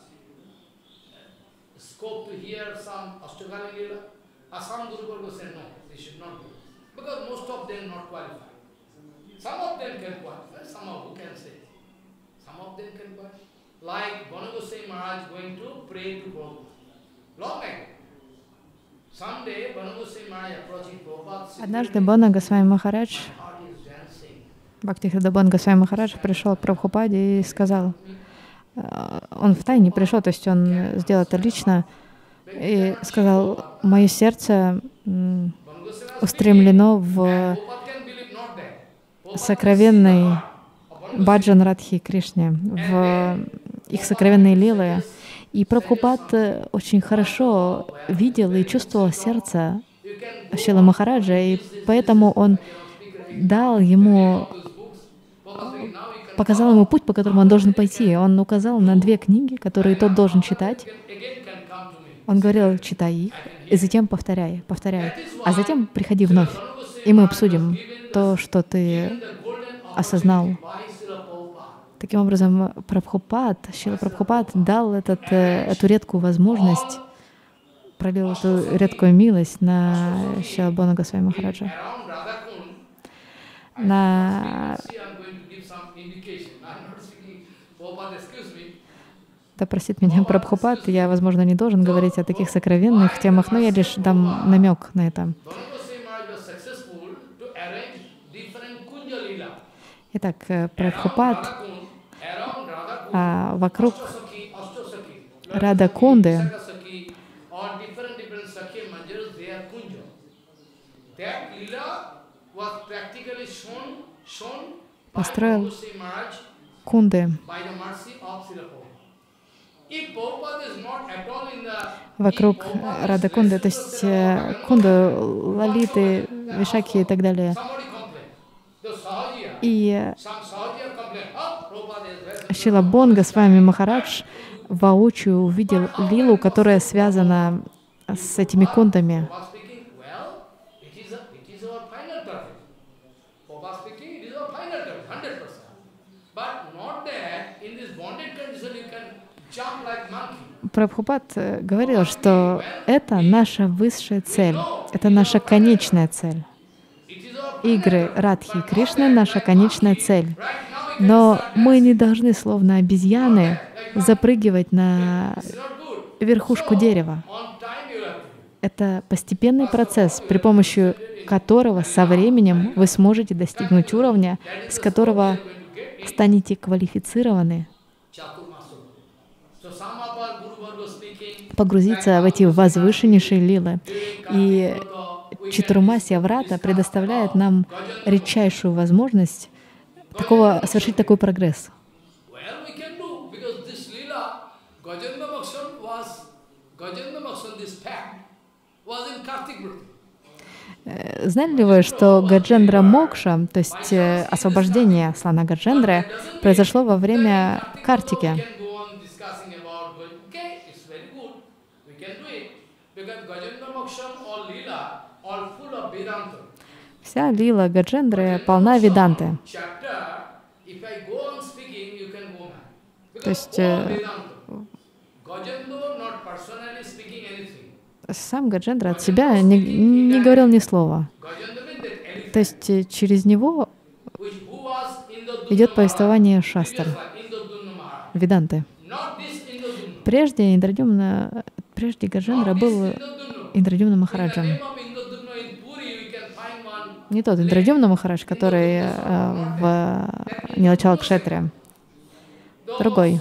scope to hear some Ashtakali Leela. Or some Guru Varga say no, they should not do. Because most of them not qualified. Some of them can qualify, some of who can say. Some of them can qualify. Like Banagosai Maharaj going to pray to Prabhupada. Long ago. Someday Banagosai Maharaj approaching Prabhupada. sitting Однажды Бана Госвами Махарадж, heart is dancing. Бхактисиддха Госвами Махарадж пришел к Прабхупаде и сказал, э, он втайне пришел, то есть он сделал это лично, и сказал: мое сердце устремлено в сокровенной баджан Радхи Кришне, в их сокровенные лилы. И Прабхупад очень хорошо видел и чувствовал сердце Шрила Махараджа, и поэтому он дал ему, показал ему путь, по которому он должен пойти. Он указал на две книги, которые тот должен читать. Он говорил: читай их, и затем повторяй, повторяй, а затем приходи вновь, и мы обсудим то, что ты осознал. Таким образом, Прабхупад, Шрила Прабхупад дал этот, эту редкую возможность, пролил эту редкую милость на Шрила Бхакти Госвами Махараджа. На... Да простит меня Прабхупад, я, возможно, не должен говорить о таких сокровенных темах, но я лишь дам намек на это. Итак, Прабхупад а, вокруг Рада-кунды построил кунды. Вокруг Рада-кунды, то есть кунды, Лалиты, Вишаки и так далее. И Шрила Бхакти Госвами Махарадж воочию увидел лилу, которая связана с этими кундами. Прабхупад говорил, что это наша высшая цель, это наша конечная цель. Игры Радхи и Кришны — наша конечная цель. Но мы не должны, словно обезьяны, запрыгивать на верхушку дерева. Это постепенный процесс, при помощи которого со временем вы сможете достигнуть уровня, с которого станете квалифицированы погрузиться в эти возвышеннейшие лилы. И Чатурмасья Врата предоставляет нам редчайшую возможность такого, совершить такой прогресс. Знали ли вы, что Гаджендра Мокша, то есть освобождение слона Гаджендры, произошло во время Картики? Вся лила Гаджендры полна Веданты. То есть э, сам Гаджендра от себя не, не говорил ни слова. То есть э, через него идет повествование шастр, Веданты. Прежде Индрадюмна, прежде Гаджендра был Индрадюмна Махараджем. Не тот Индрадюмна Махарадж, который э, в Нилачала Кшетре. Другой.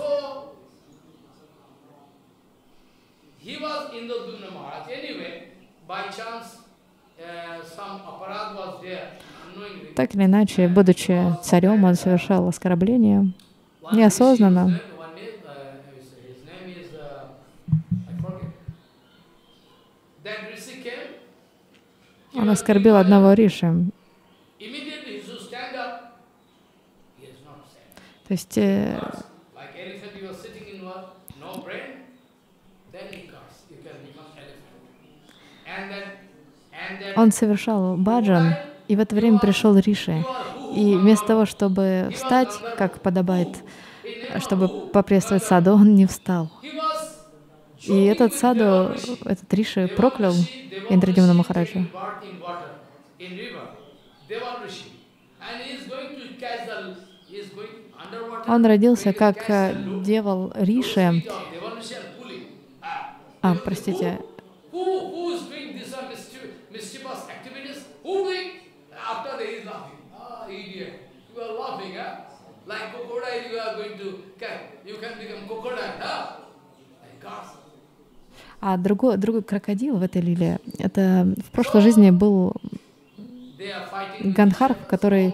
Так или иначе, будучи царем, он совершал оскорбление неосознанно. Он оскорбил одного риши. То есть э, он совершал баджан, и в это время пришел риши. И вместо того, чтобы встать, как подобает, чтобы поприветствовать саду, он не встал. И этот саду, этот риши проклял Индрадюмна Махараджа. Он родился как девал Риши. А, простите. А другой, другой крокодил в этой лиле, это в прошлой жизни был Гандхарв, который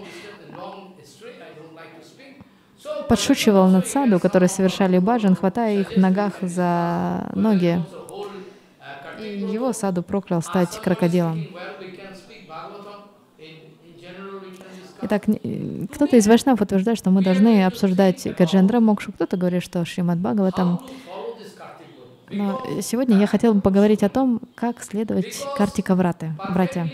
подшучивал над саду, которые совершали баджан, хватая их в ногах за ноги. И его саду проклял стать крокодилом. Итак, кто-то из вайшнавов утверждает, что мы должны обсуждать Гаджендра Мокшу, кто-то говорит, что Шримад Бхагаватам. Но сегодня я хотел бы поговорить о том, как следовать Картика Врате, братья.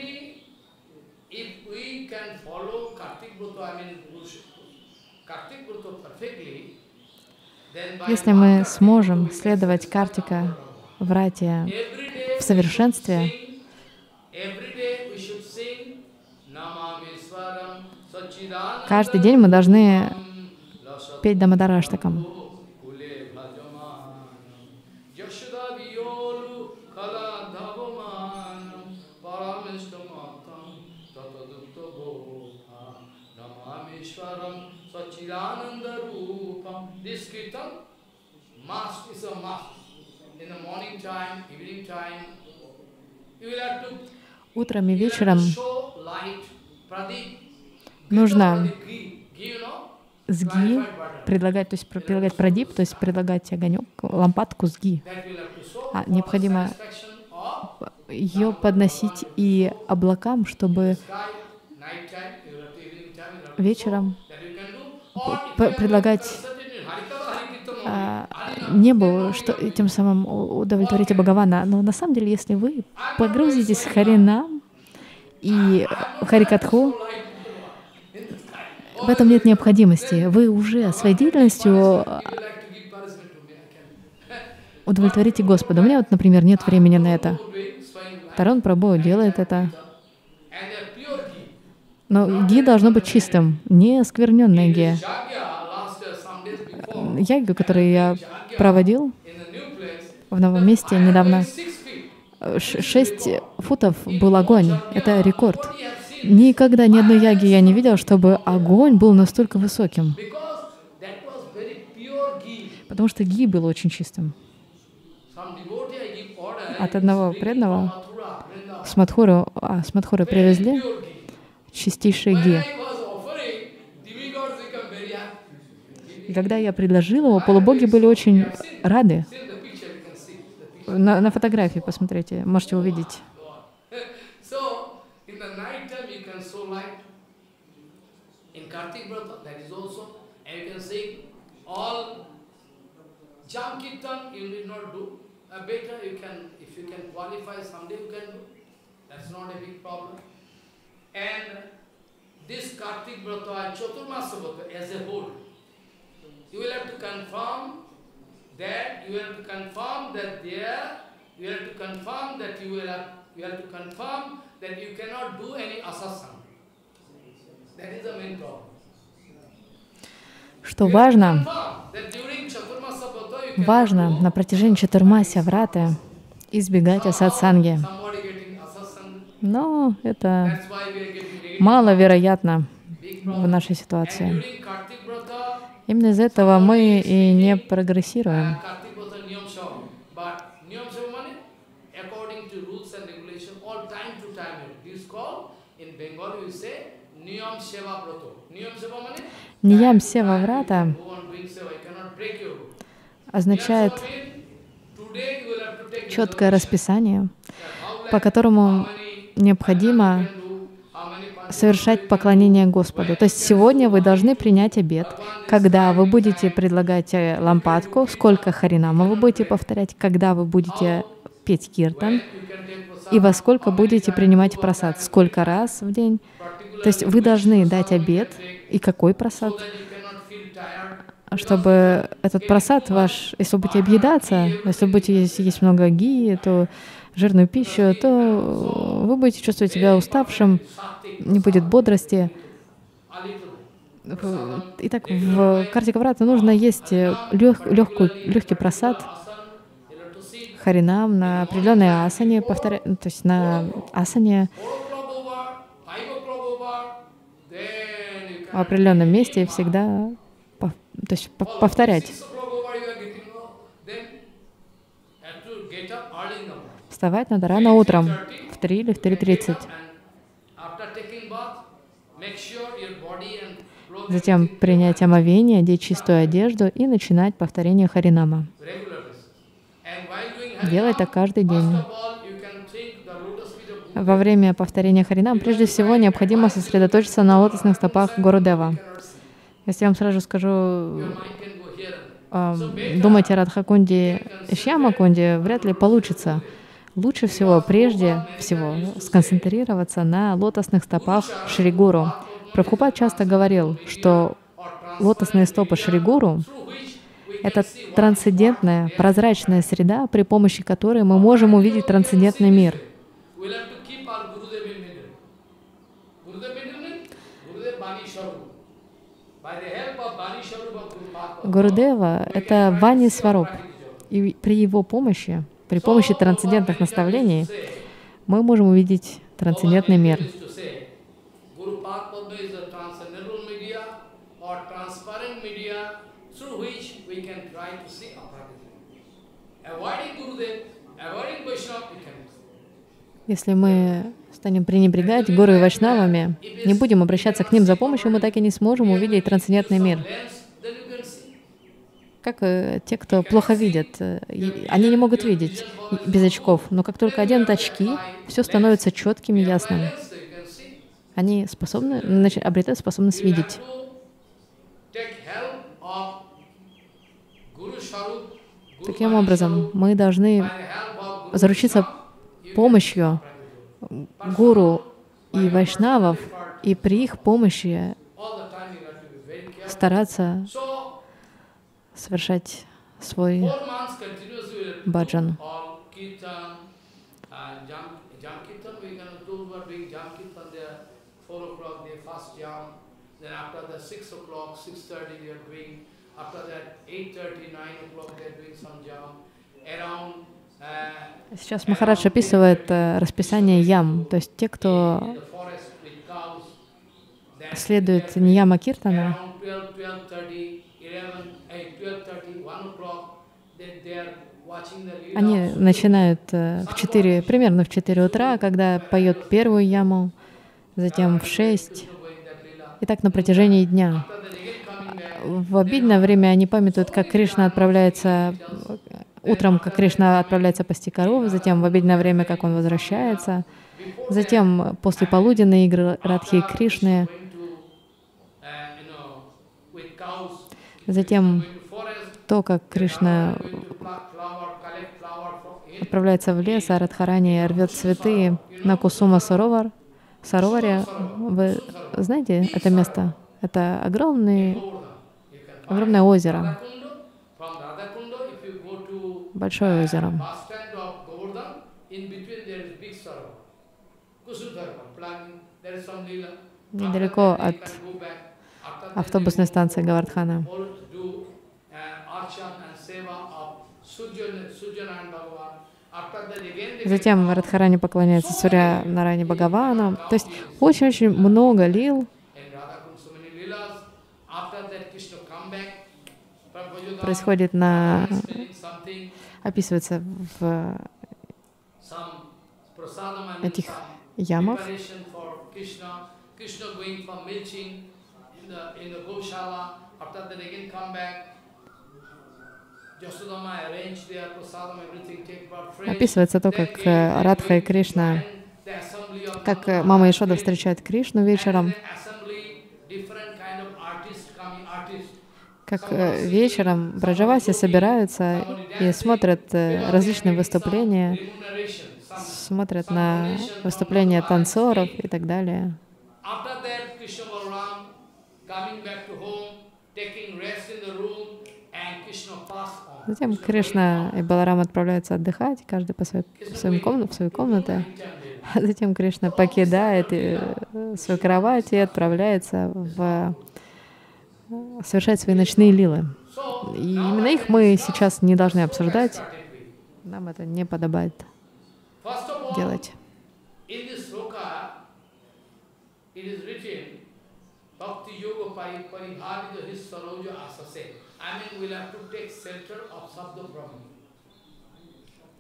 Если мы сможем следовать Картика Врате в совершенстве, каждый день мы должны петь Дамадараштакам. Утром и вечером нужно с ги предлагать, то есть предлагать прадип, то есть предлагать огонек, лампадку с ги. А необходимо ее подносить и облакам, чтобы вечером предлагать а, небу, что тем самым удовлетворите Бхагавана. Но на самом деле, если вы погрузитесь в Харинам и Харикатху, в этом нет необходимости. Вы уже своей деятельностью удовлетворите Господа. У меня вот, например, нет времени на это. Тарун Прабху делает это. Но ги должно быть чистым, не оскверненное ги. Ягу, которую я проводил в новом месте недавно, шесть футов был огонь. Это рекорд. Никогда ни одной яги я не видел, чтобы огонь был настолько высоким. Потому что ги был очень чистым. От одного преданного с Мадхуры, а, с Мадхуры привезли чистейшие ги. И когда я предложил его, полубоги были очень рады. На, на фотографии посмотрите, можете увидеть. You will have to confirm that you have to confirm that there you have to confirm that you will have you have to confirm that you cannot do any asasana. That is the main problem. Что важно, важно на протяжении Чатурмася Враты избегать асатсанги. Но это маловероятно в нашей ситуации. Именно из-за этого мы и не прогрессируем. Ниям Сева Врата означает четкое расписание, по которому необходимо совершать поклонение Господу. То есть сегодня вы должны принять обет, когда вы будете предлагать лампадку, сколько харинама вы будете повторять, когда вы будете петь киртан, и во сколько будете принимать прасад, сколько раз в день. То есть вы должны дать обет, и какой прасад, чтобы этот прасад ваш, если вы будете объедаться, если вы будете есть, есть много ги, то жирную пищу, то вы будете чувствовать себя уставшим, не будет бодрости. Итак, в Картика Врата нужно есть лег, легкую, легкий прасад, харинам на определенной асане, повторя... то есть на асане в определенном месте всегда то есть повторять. вставать надо рано утром, в три или в три тридцать. Затем принять омовение, одеть чистую одежду и начинать повторение Харинама. Делай так каждый день. Во время повторения Харинам прежде всего необходимо сосредоточиться на лотосных стопах Гурудева. Если я вам сразу скажу, думайте о Радхакунде и Шьямакунде, вряд ли получится. Лучше всего, прежде всего, сконцентрироваться на лотосных стопах Шри Гуру. Прабхупад часто говорил, что лотосные стопы Шри Гуру — это трансцендентная, прозрачная среда, при помощи которой мы можем увидеть трансцендентный мир. Гурудева — это Вани Сваруб, и при его помощи, при помощи трансцендентных наставлений, мы можем увидеть трансцендентный мир. Если мы станем пренебрегать Гуру и Вайшнавами, не будем обращаться к ним за помощью, мы так и не сможем увидеть трансцендентный мир. Как э, те, кто плохо видят, э, они не могут видеть без очков, но как только оденут очки, все становится четким и ясным. Они способны, значит, обретают способность видеть. Таким образом, мы должны заручиться помощью гуру и вайшнавов, и при их помощи стараться совершать свой баджан. Сейчас Махарадж описывает э, расписание ям, то есть те, кто следует нияма киртана, они начинают э, в четыре, примерно в четыре утра, когда поет первую яму, затем в шесть, и так на протяжении дня. В обидное время они памятуют, как Кришна отправляется утром, как Кришна отправляется пасти коров, затем в обеденное время, как он возвращается, затем после полуденной игры Радхи и Кришны, затем то, как Кришна отправляется в лес, а Радхарани рвет цветы на Кусума Саровар. Сароваре, вы знаете это место? Это огромный, огромное озеро. Большое озеро. Недалеко от автобусной станции Гавардхана. Затем Радхарани поклоняется Сурья Нарайне Бхагавану. То есть очень-очень много лил происходит на... описывается в этих ямах. Описывается то, как Радха и Кришна, как мама Ешода встречает Кришну вечером, как вечером Браджаваси собираются и смотрят различные выступления, смотрят на выступления танцоров и так далее. Затем Кришна и Баларам отправляются отдыхать, каждый по своей, по своим комнатам, в свою комнату. А затем Кришна покидает свою кровать и отправляется в совершать свои ночные лилы. И именно их мы сейчас не должны обсуждать. Нам это не подобает делать.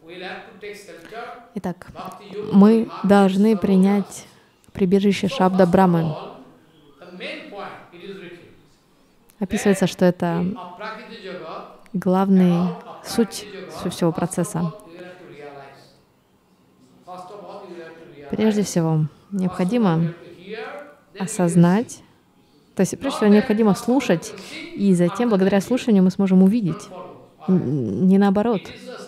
Итак, мы должны принять прибежище Шабда Брамы. Описывается, что это главный суть всего процесса. Прежде всего, необходимо осознать, то есть, прежде всего, необходимо слушать, и затем, благодаря слушанию, мы сможем увидеть. Не наоборот.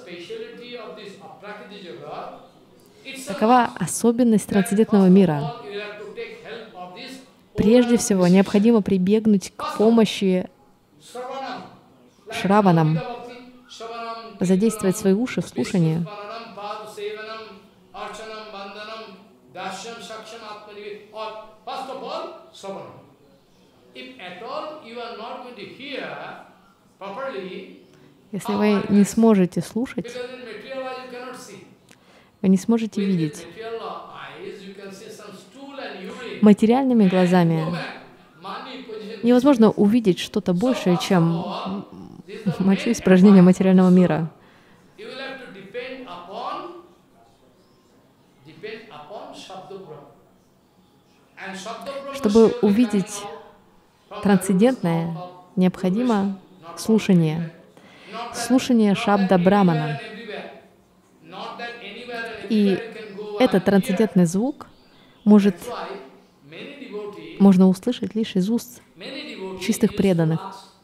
Такова особенность трансцендентного мира. Прежде всего, необходимо прибегнуть к помощи шраванам, задействовать свои уши в слушании. Если вы не сможете слушать, вы не сможете видеть. Материальными глазами невозможно увидеть что-то большее, чем мочу испражнения материального мира. Чтобы увидеть трансцендентное, необходимо слушание. Слушание Шабда Брамана. И этот трансцендентный звук может, можно услышать лишь из уст чистых преданных.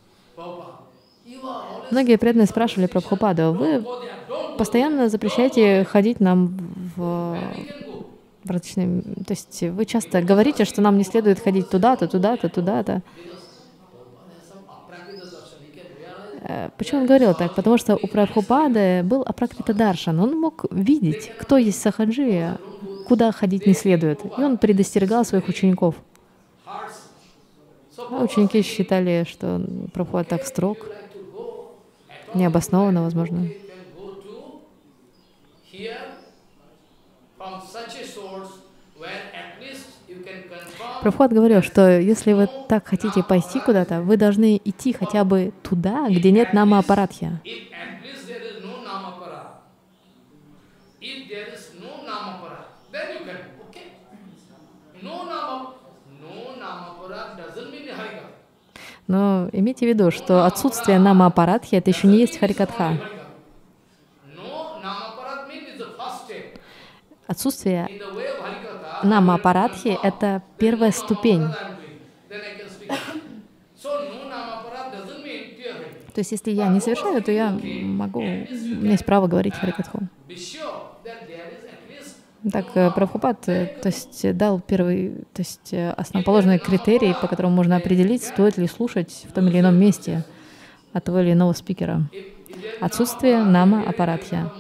Многие преданные спрашивали Прабхупаду: вы постоянно запрещаете ходить нам в врачные... То есть вы часто говорите, что нам не следует ходить туда-то, туда-то, туда-то. Почему он говорил так? Потому что у Прабхупады был апракрита даршан. Он мог видеть, кто есть сахаджи, куда ходить не следует. И он предостерегал своих учеников. А ученики считали, что Прабхупада так строг, необоснованно, возможно. Прабхупада говорил, что если вы так хотите пойти куда-то, вы должны идти хотя бы туда, где нет нама-апарадхья. Но имейте в виду, что отсутствие нама-апарадхьи — это еще не есть харикатха. Отсутствие нама-апарадхи — это первая ступень. То есть, если я не совершаю, то я могу, у меня есть право говорить харикатху. Так, Прабхупад, то есть, дал первый, то есть, основоположный критерий, по которому можно определить, стоит ли слушать в том или ином месте от того или иного спикера. Отсутствие нама-апарадхья.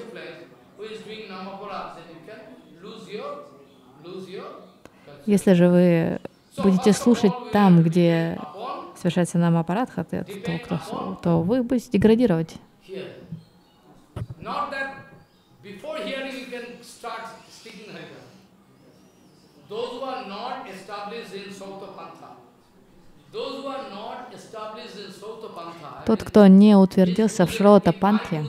Если же вы будете слушать там, где совершается нама-апарадха, то, то, то вы будете деградировать. Тот, кто не утвердился в Шраута-пантхе,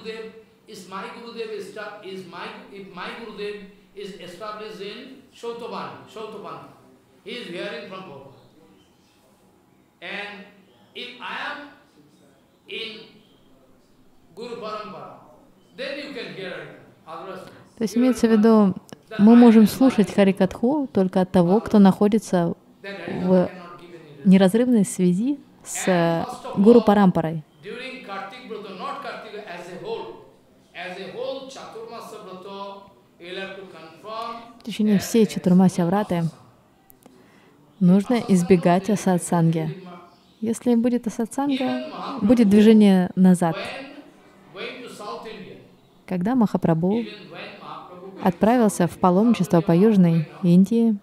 то есть имеется в виду, мы можем слушать харикатху только от того, кто находится в неразрывной связи с Гуру Парампарой. В течение всей Чатурмасья Враты нужно избегать асатсанги. Если будет асатсанга, будет движение назад. Когда Махапрабху отправился в паломничество по Южной Индии,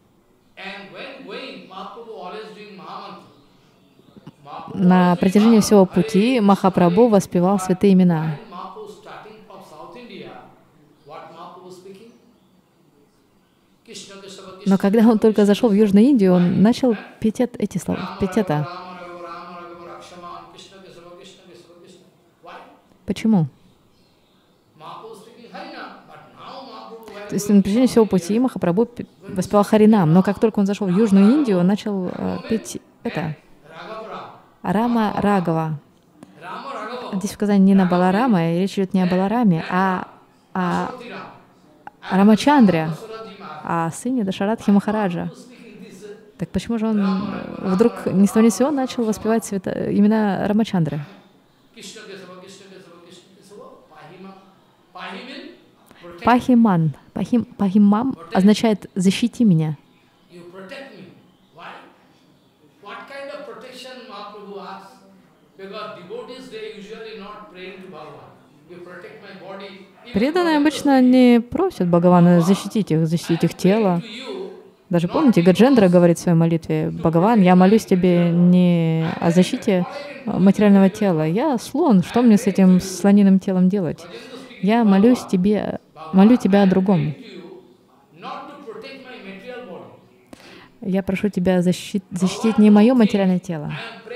на протяжении всего пути Махапрабху воспевал святые имена. Но когда он только зашел в Южную Индию, он начал петь эти слова, петь это. Почему? То есть на протяжении всего пути Махапрабху воспевал Харинам, но как только он зашел в Южную Индию, он начал э, петь это Рама Рагава. Здесь указание не на Баларама, и речь идет не о Балараме, а о Рамачандре, о сыне Дашаратхи Махараджа. Так почему же он вдруг ни с того ни с сего начал воспевать свято... имена Рамачандры? Пахиман. Пахим, пахимам означает «защити меня». Преданные обычно не просят Бхагавана защитить их, защитить их тело. Даже помните, Гаджендра говорит в своей молитве: «Бхагаван, я молюсь тебе не о защите материального тела. Я слон, что мне с этим слониным телом делать? Я молюсь тебе, молю тебя о другом. Я прошу тебя защит, защитить не мое материальное тело».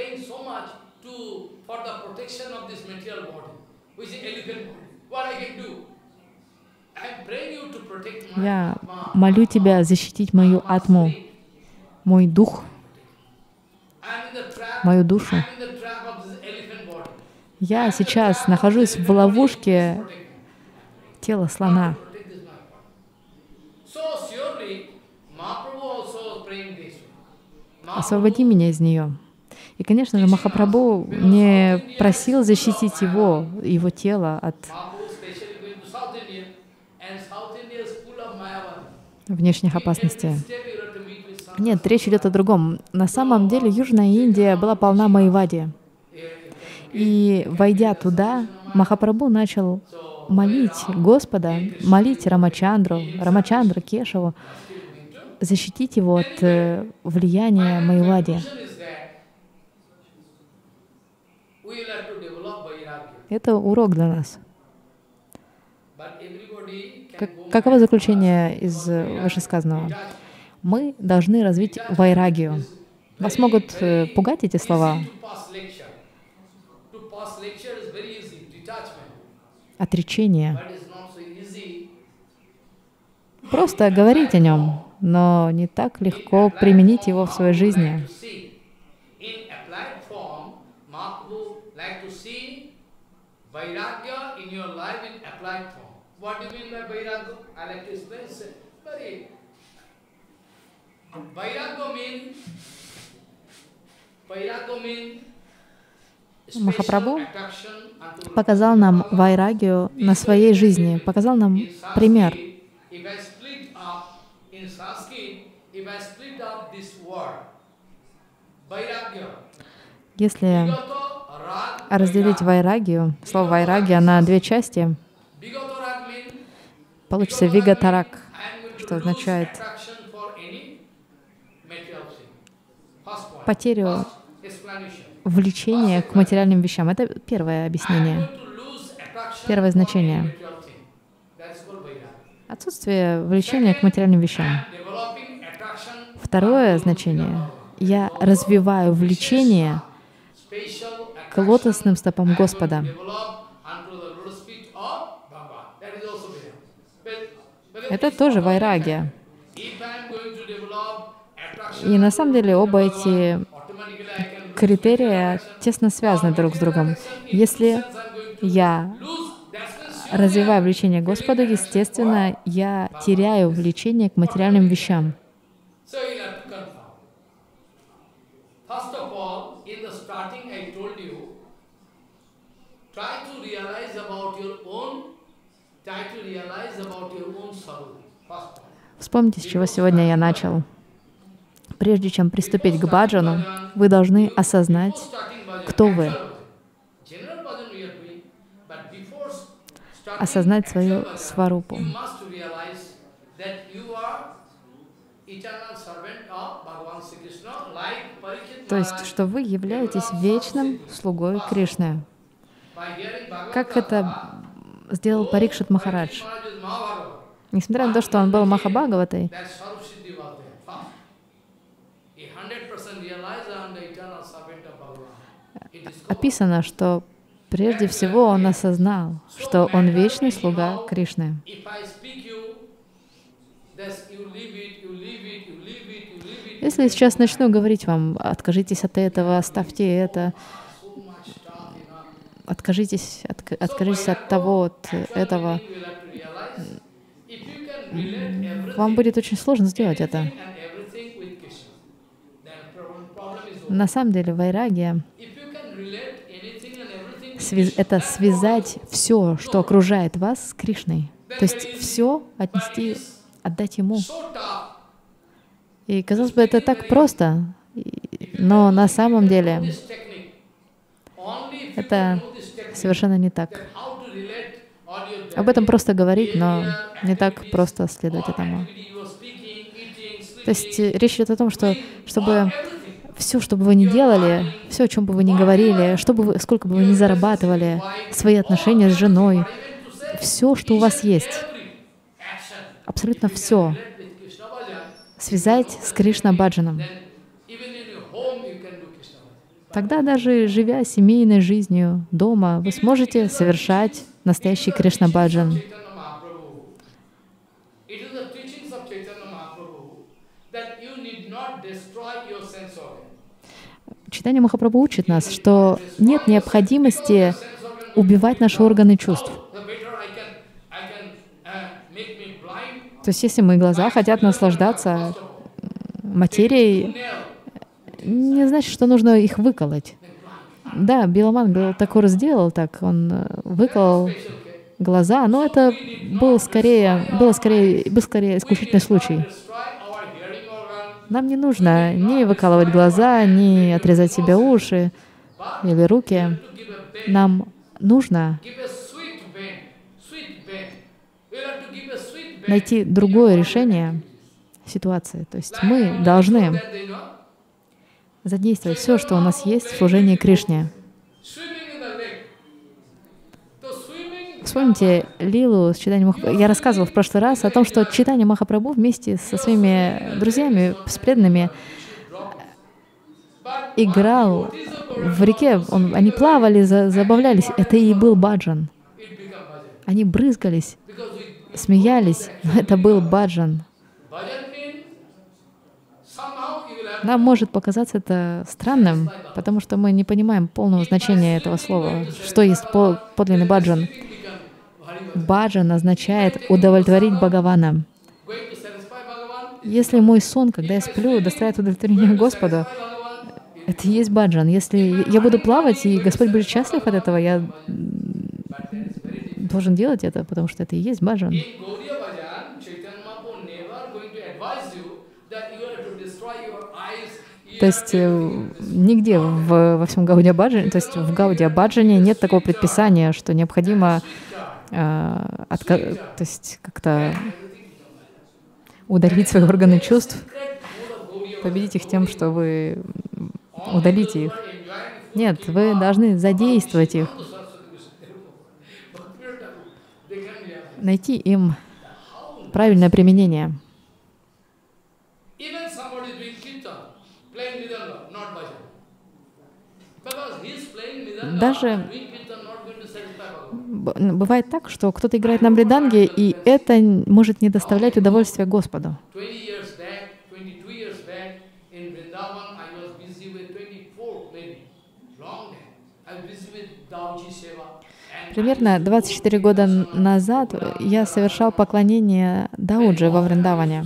Я молю тебя защитить мою атму, мой дух, мою душу. Я сейчас нахожусь в ловушке тела слона. Освободи меня из нее. И, конечно же, Махапрабху не просил защитить его, его тело от внешних опасностей. Нет, речь идет о другом. На самом деле Южная Индия была полна Майявади. И, войдя туда, Махапрабху начал молить Господа, молить Рамачандру, Рамачандра, Кешаву, защитить его от э, влияния Майявади. Это урок для нас. Как, каково заключение из вышесказанного? Мы должны развить вайрагию. Вас могут э, пугать эти слова. Отречение. Просто говорить о нем, но не так легко применить его в своей жизни. What do you mean by Vairagya? I like to explain it. Very. Vairagya means, Vairagya means Махапрабху показал нам вайрагию на своей жизни, показал нам пример. Если разделить вайрагию, слово вайрагия на две части, получится вигатарак, что означает потерю влечения к материальным вещам. Это первое объяснение, первое значение. Отсутствие влечения к материальным вещам. Второе значение. Я развиваю влечение к лотосным стопам Господа. Это тоже вайрагия. И на самом деле оба эти критерия тесно связаны друг с другом. Если я развиваю влечение к Господу, естественно, я теряю влечение к материальным вещам. Вспомните, с чего сегодня я начал. Прежде чем приступить к баджану, вы должны осознать, кто вы. Осознать свою сварупу. То есть, что вы являетесь вечным слугой Кришны. Как это сделал Парикшит Махарадж? Несмотря на то, что он был Махабхагаватой, описано, что прежде всего он осознал, что он вечный слуга Кришны. Если я сейчас начну говорить вам, откажитесь от этого, оставьте это, откажитесь, отк откажитесь от того, от этого, вам будет очень сложно сделать это. На самом деле вайрагия — это связать все, что окружает вас, с Кришной. То есть все отнести, отдать Ему. И, казалось бы, это так просто, но на самом деле это совершенно не так. Об этом просто говорить, но не так просто следовать этому. То есть речь идет о том, что чтобы все, что бы вы ни делали, все, о чем бы вы ни говорили, что бы вы, сколько бы вы ни зарабатывали, свои отношения с женой, все, что у вас есть, абсолютно все, связать с Кришна-баджаном. Тогда даже живя семейной жизнью дома, вы сможете совершать настоящий Кришна-баджан. Чайтанья Махапрабху учит нас, что нет необходимости убивать наши органы чувств. То есть если мои глаза хотят наслаждаться материей, не значит, что нужно их выколоть. Да, Биламан Такур сделал так, он выколол глаза, но это был скорее, было скорее, был скорее исключительный случай. Нам не нужно ни выкалывать глаза, ни отрезать себе уши или руки. Нам нужно найти другое решение ситуации. То есть мы должны задействовать все, что у нас есть в служении Кришне. Вспомните лилу с Чайтаньей Махапрабху. Я рассказывала в прошлый раз о том, что Чайтанья Махапрабху вместе со своими друзьями, с преданными, играл в реке. Он, они плавали, за, забавлялись. Это и был баджан. Они брызгались, смеялись, но это был баджан. Нам может показаться это странным, потому что мы не понимаем полного значения этого слова, что есть подлинный баджан. Баджан означает удовлетворить Бхагавана. Если мой сон, когда я сплю, доставляет удовлетворение Господу, это и есть баджан. Если я буду плавать, и Господь будет счастлив от этого, я должен делать это, потому что это и есть баджан. То есть нигде в, во всем Гаудия Баджане, то есть в Гаудия Баджане нет такого предписания, что необходимо э, отка то есть как-то удалить свои органы чувств, победить их тем, что вы удалите их. Нет, вы должны задействовать их, найти им правильное применение. Даже бывает так, что кто-то играет на мриданге, и это может не доставлять удовольствия Господу. Примерно двадцать четыре года назад я совершал поклонение Дауджи во Вриндаване.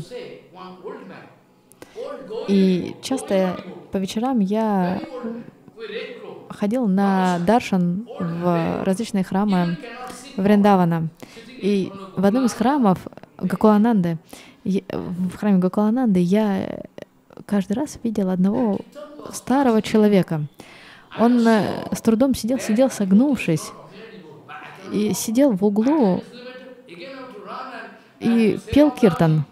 И часто по вечерам я ходил на даршан в различные храмы Вриндавана. И в одном из храмов Гокулананды, в храме Гокулананды, я каждый раз видел одного старого человека. Он с трудом сидел, сидел согнувшись, и сидел в углу и пел киртан.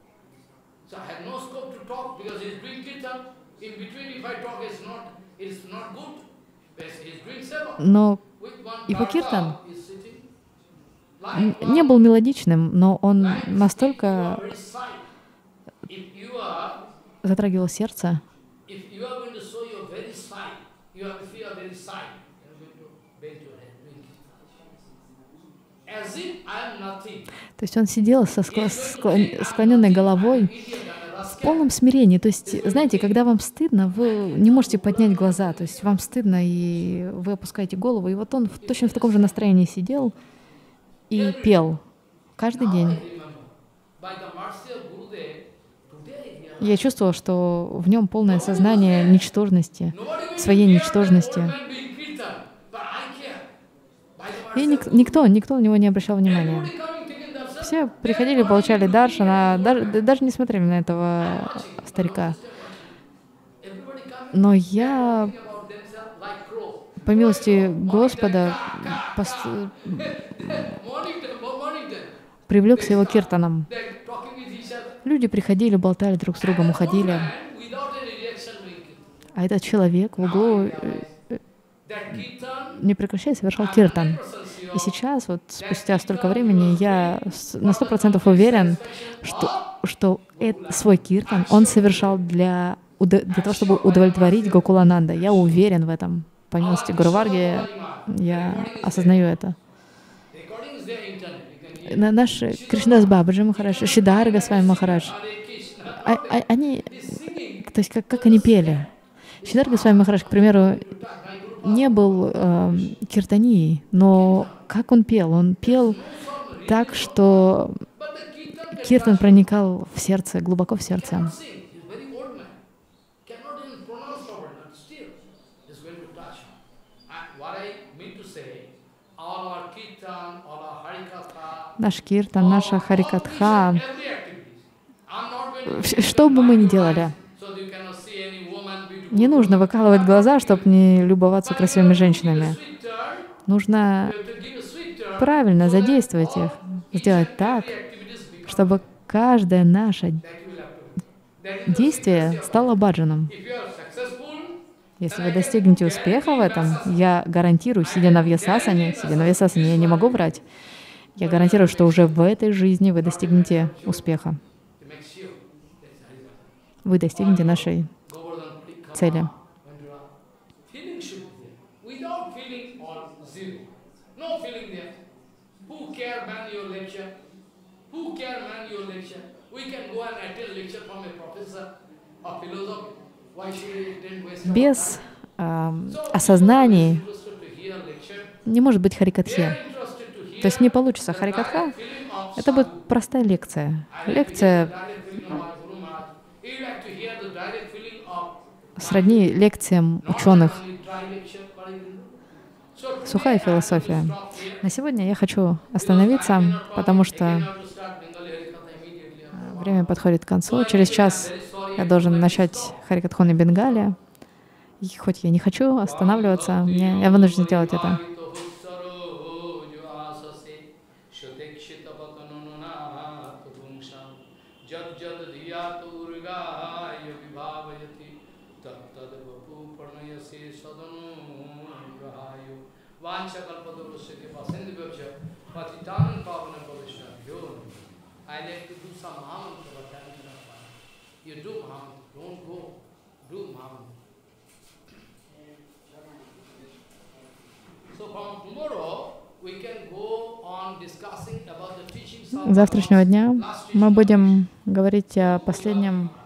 Но его киртан не был мелодичным, но он настолько затрагивал сердце. То есть он сидел со склоненной головой, в полном смирении. То есть, знаете, когда вам стыдно, вы не можете поднять глаза, то есть вам стыдно, и вы опускаете голову. И вот он точно в таком же настроении сидел и пел каждый день. Я чувствовала, что в нем полное сознание ничтожности, своей ничтожности. И ник никто, никто на него не обращал внимания. Все приходили, получали даршана, даже, даже не смотрели на этого старика. Но я, по милости Господа, пост... привлекся его киртаном. Люди приходили, болтали друг с другом, уходили. А этот человек в углу, не прекращая, совершал киртан. И сейчас, вот спустя столько времени, я на сто процентов уверен, что, что это, свой киртан он совершал для, для того, чтобы удовлетворить Гокулананда. Я уверен в этом. По милости Гуру Варги я осознаю это. Наш Кришнадас Бабаджи Махарадж, Шидарга Госвами Махарадж, а, а, они, то есть как, как они пели. Шидарга Госвами Махарадж, к примеру, не был э, киртанией, но как он пел? Он пел так, что киртан проникал в сердце, глубоко в сердце. Наш киртан, наша харикатха, что бы мы ни делали, не нужно выкалывать глаза, чтобы не любоваться красивыми женщинами. Нужно правильно задействовать их, сделать так, чтобы каждое наше действие стало баджаном. Если вы достигнете успеха в этом, я гарантирую, сидя на вьясасане, сидя на вьясасане, я не могу врать, я гарантирую, что уже в этой жизни вы достигнете успеха. Вы достигнете нашей цели. Без э, осознания не может быть харикатхи. То есть не получится харикатха, это будет простая лекция. Лекция сродни лекциям ученых. Сухая философия. На сегодня я хочу остановиться, потому что время подходит к концу. Через час я должен начать Харикатху на Бенгале. И хоть я не хочу останавливаться, мне, я вынужден сделать это. I like to do some harm to the Bhajana. You do harm, don't go, do harm. So from tomorrow we can go on discussing about the teachings of С завтрашнего дня мы будем говорить о последнем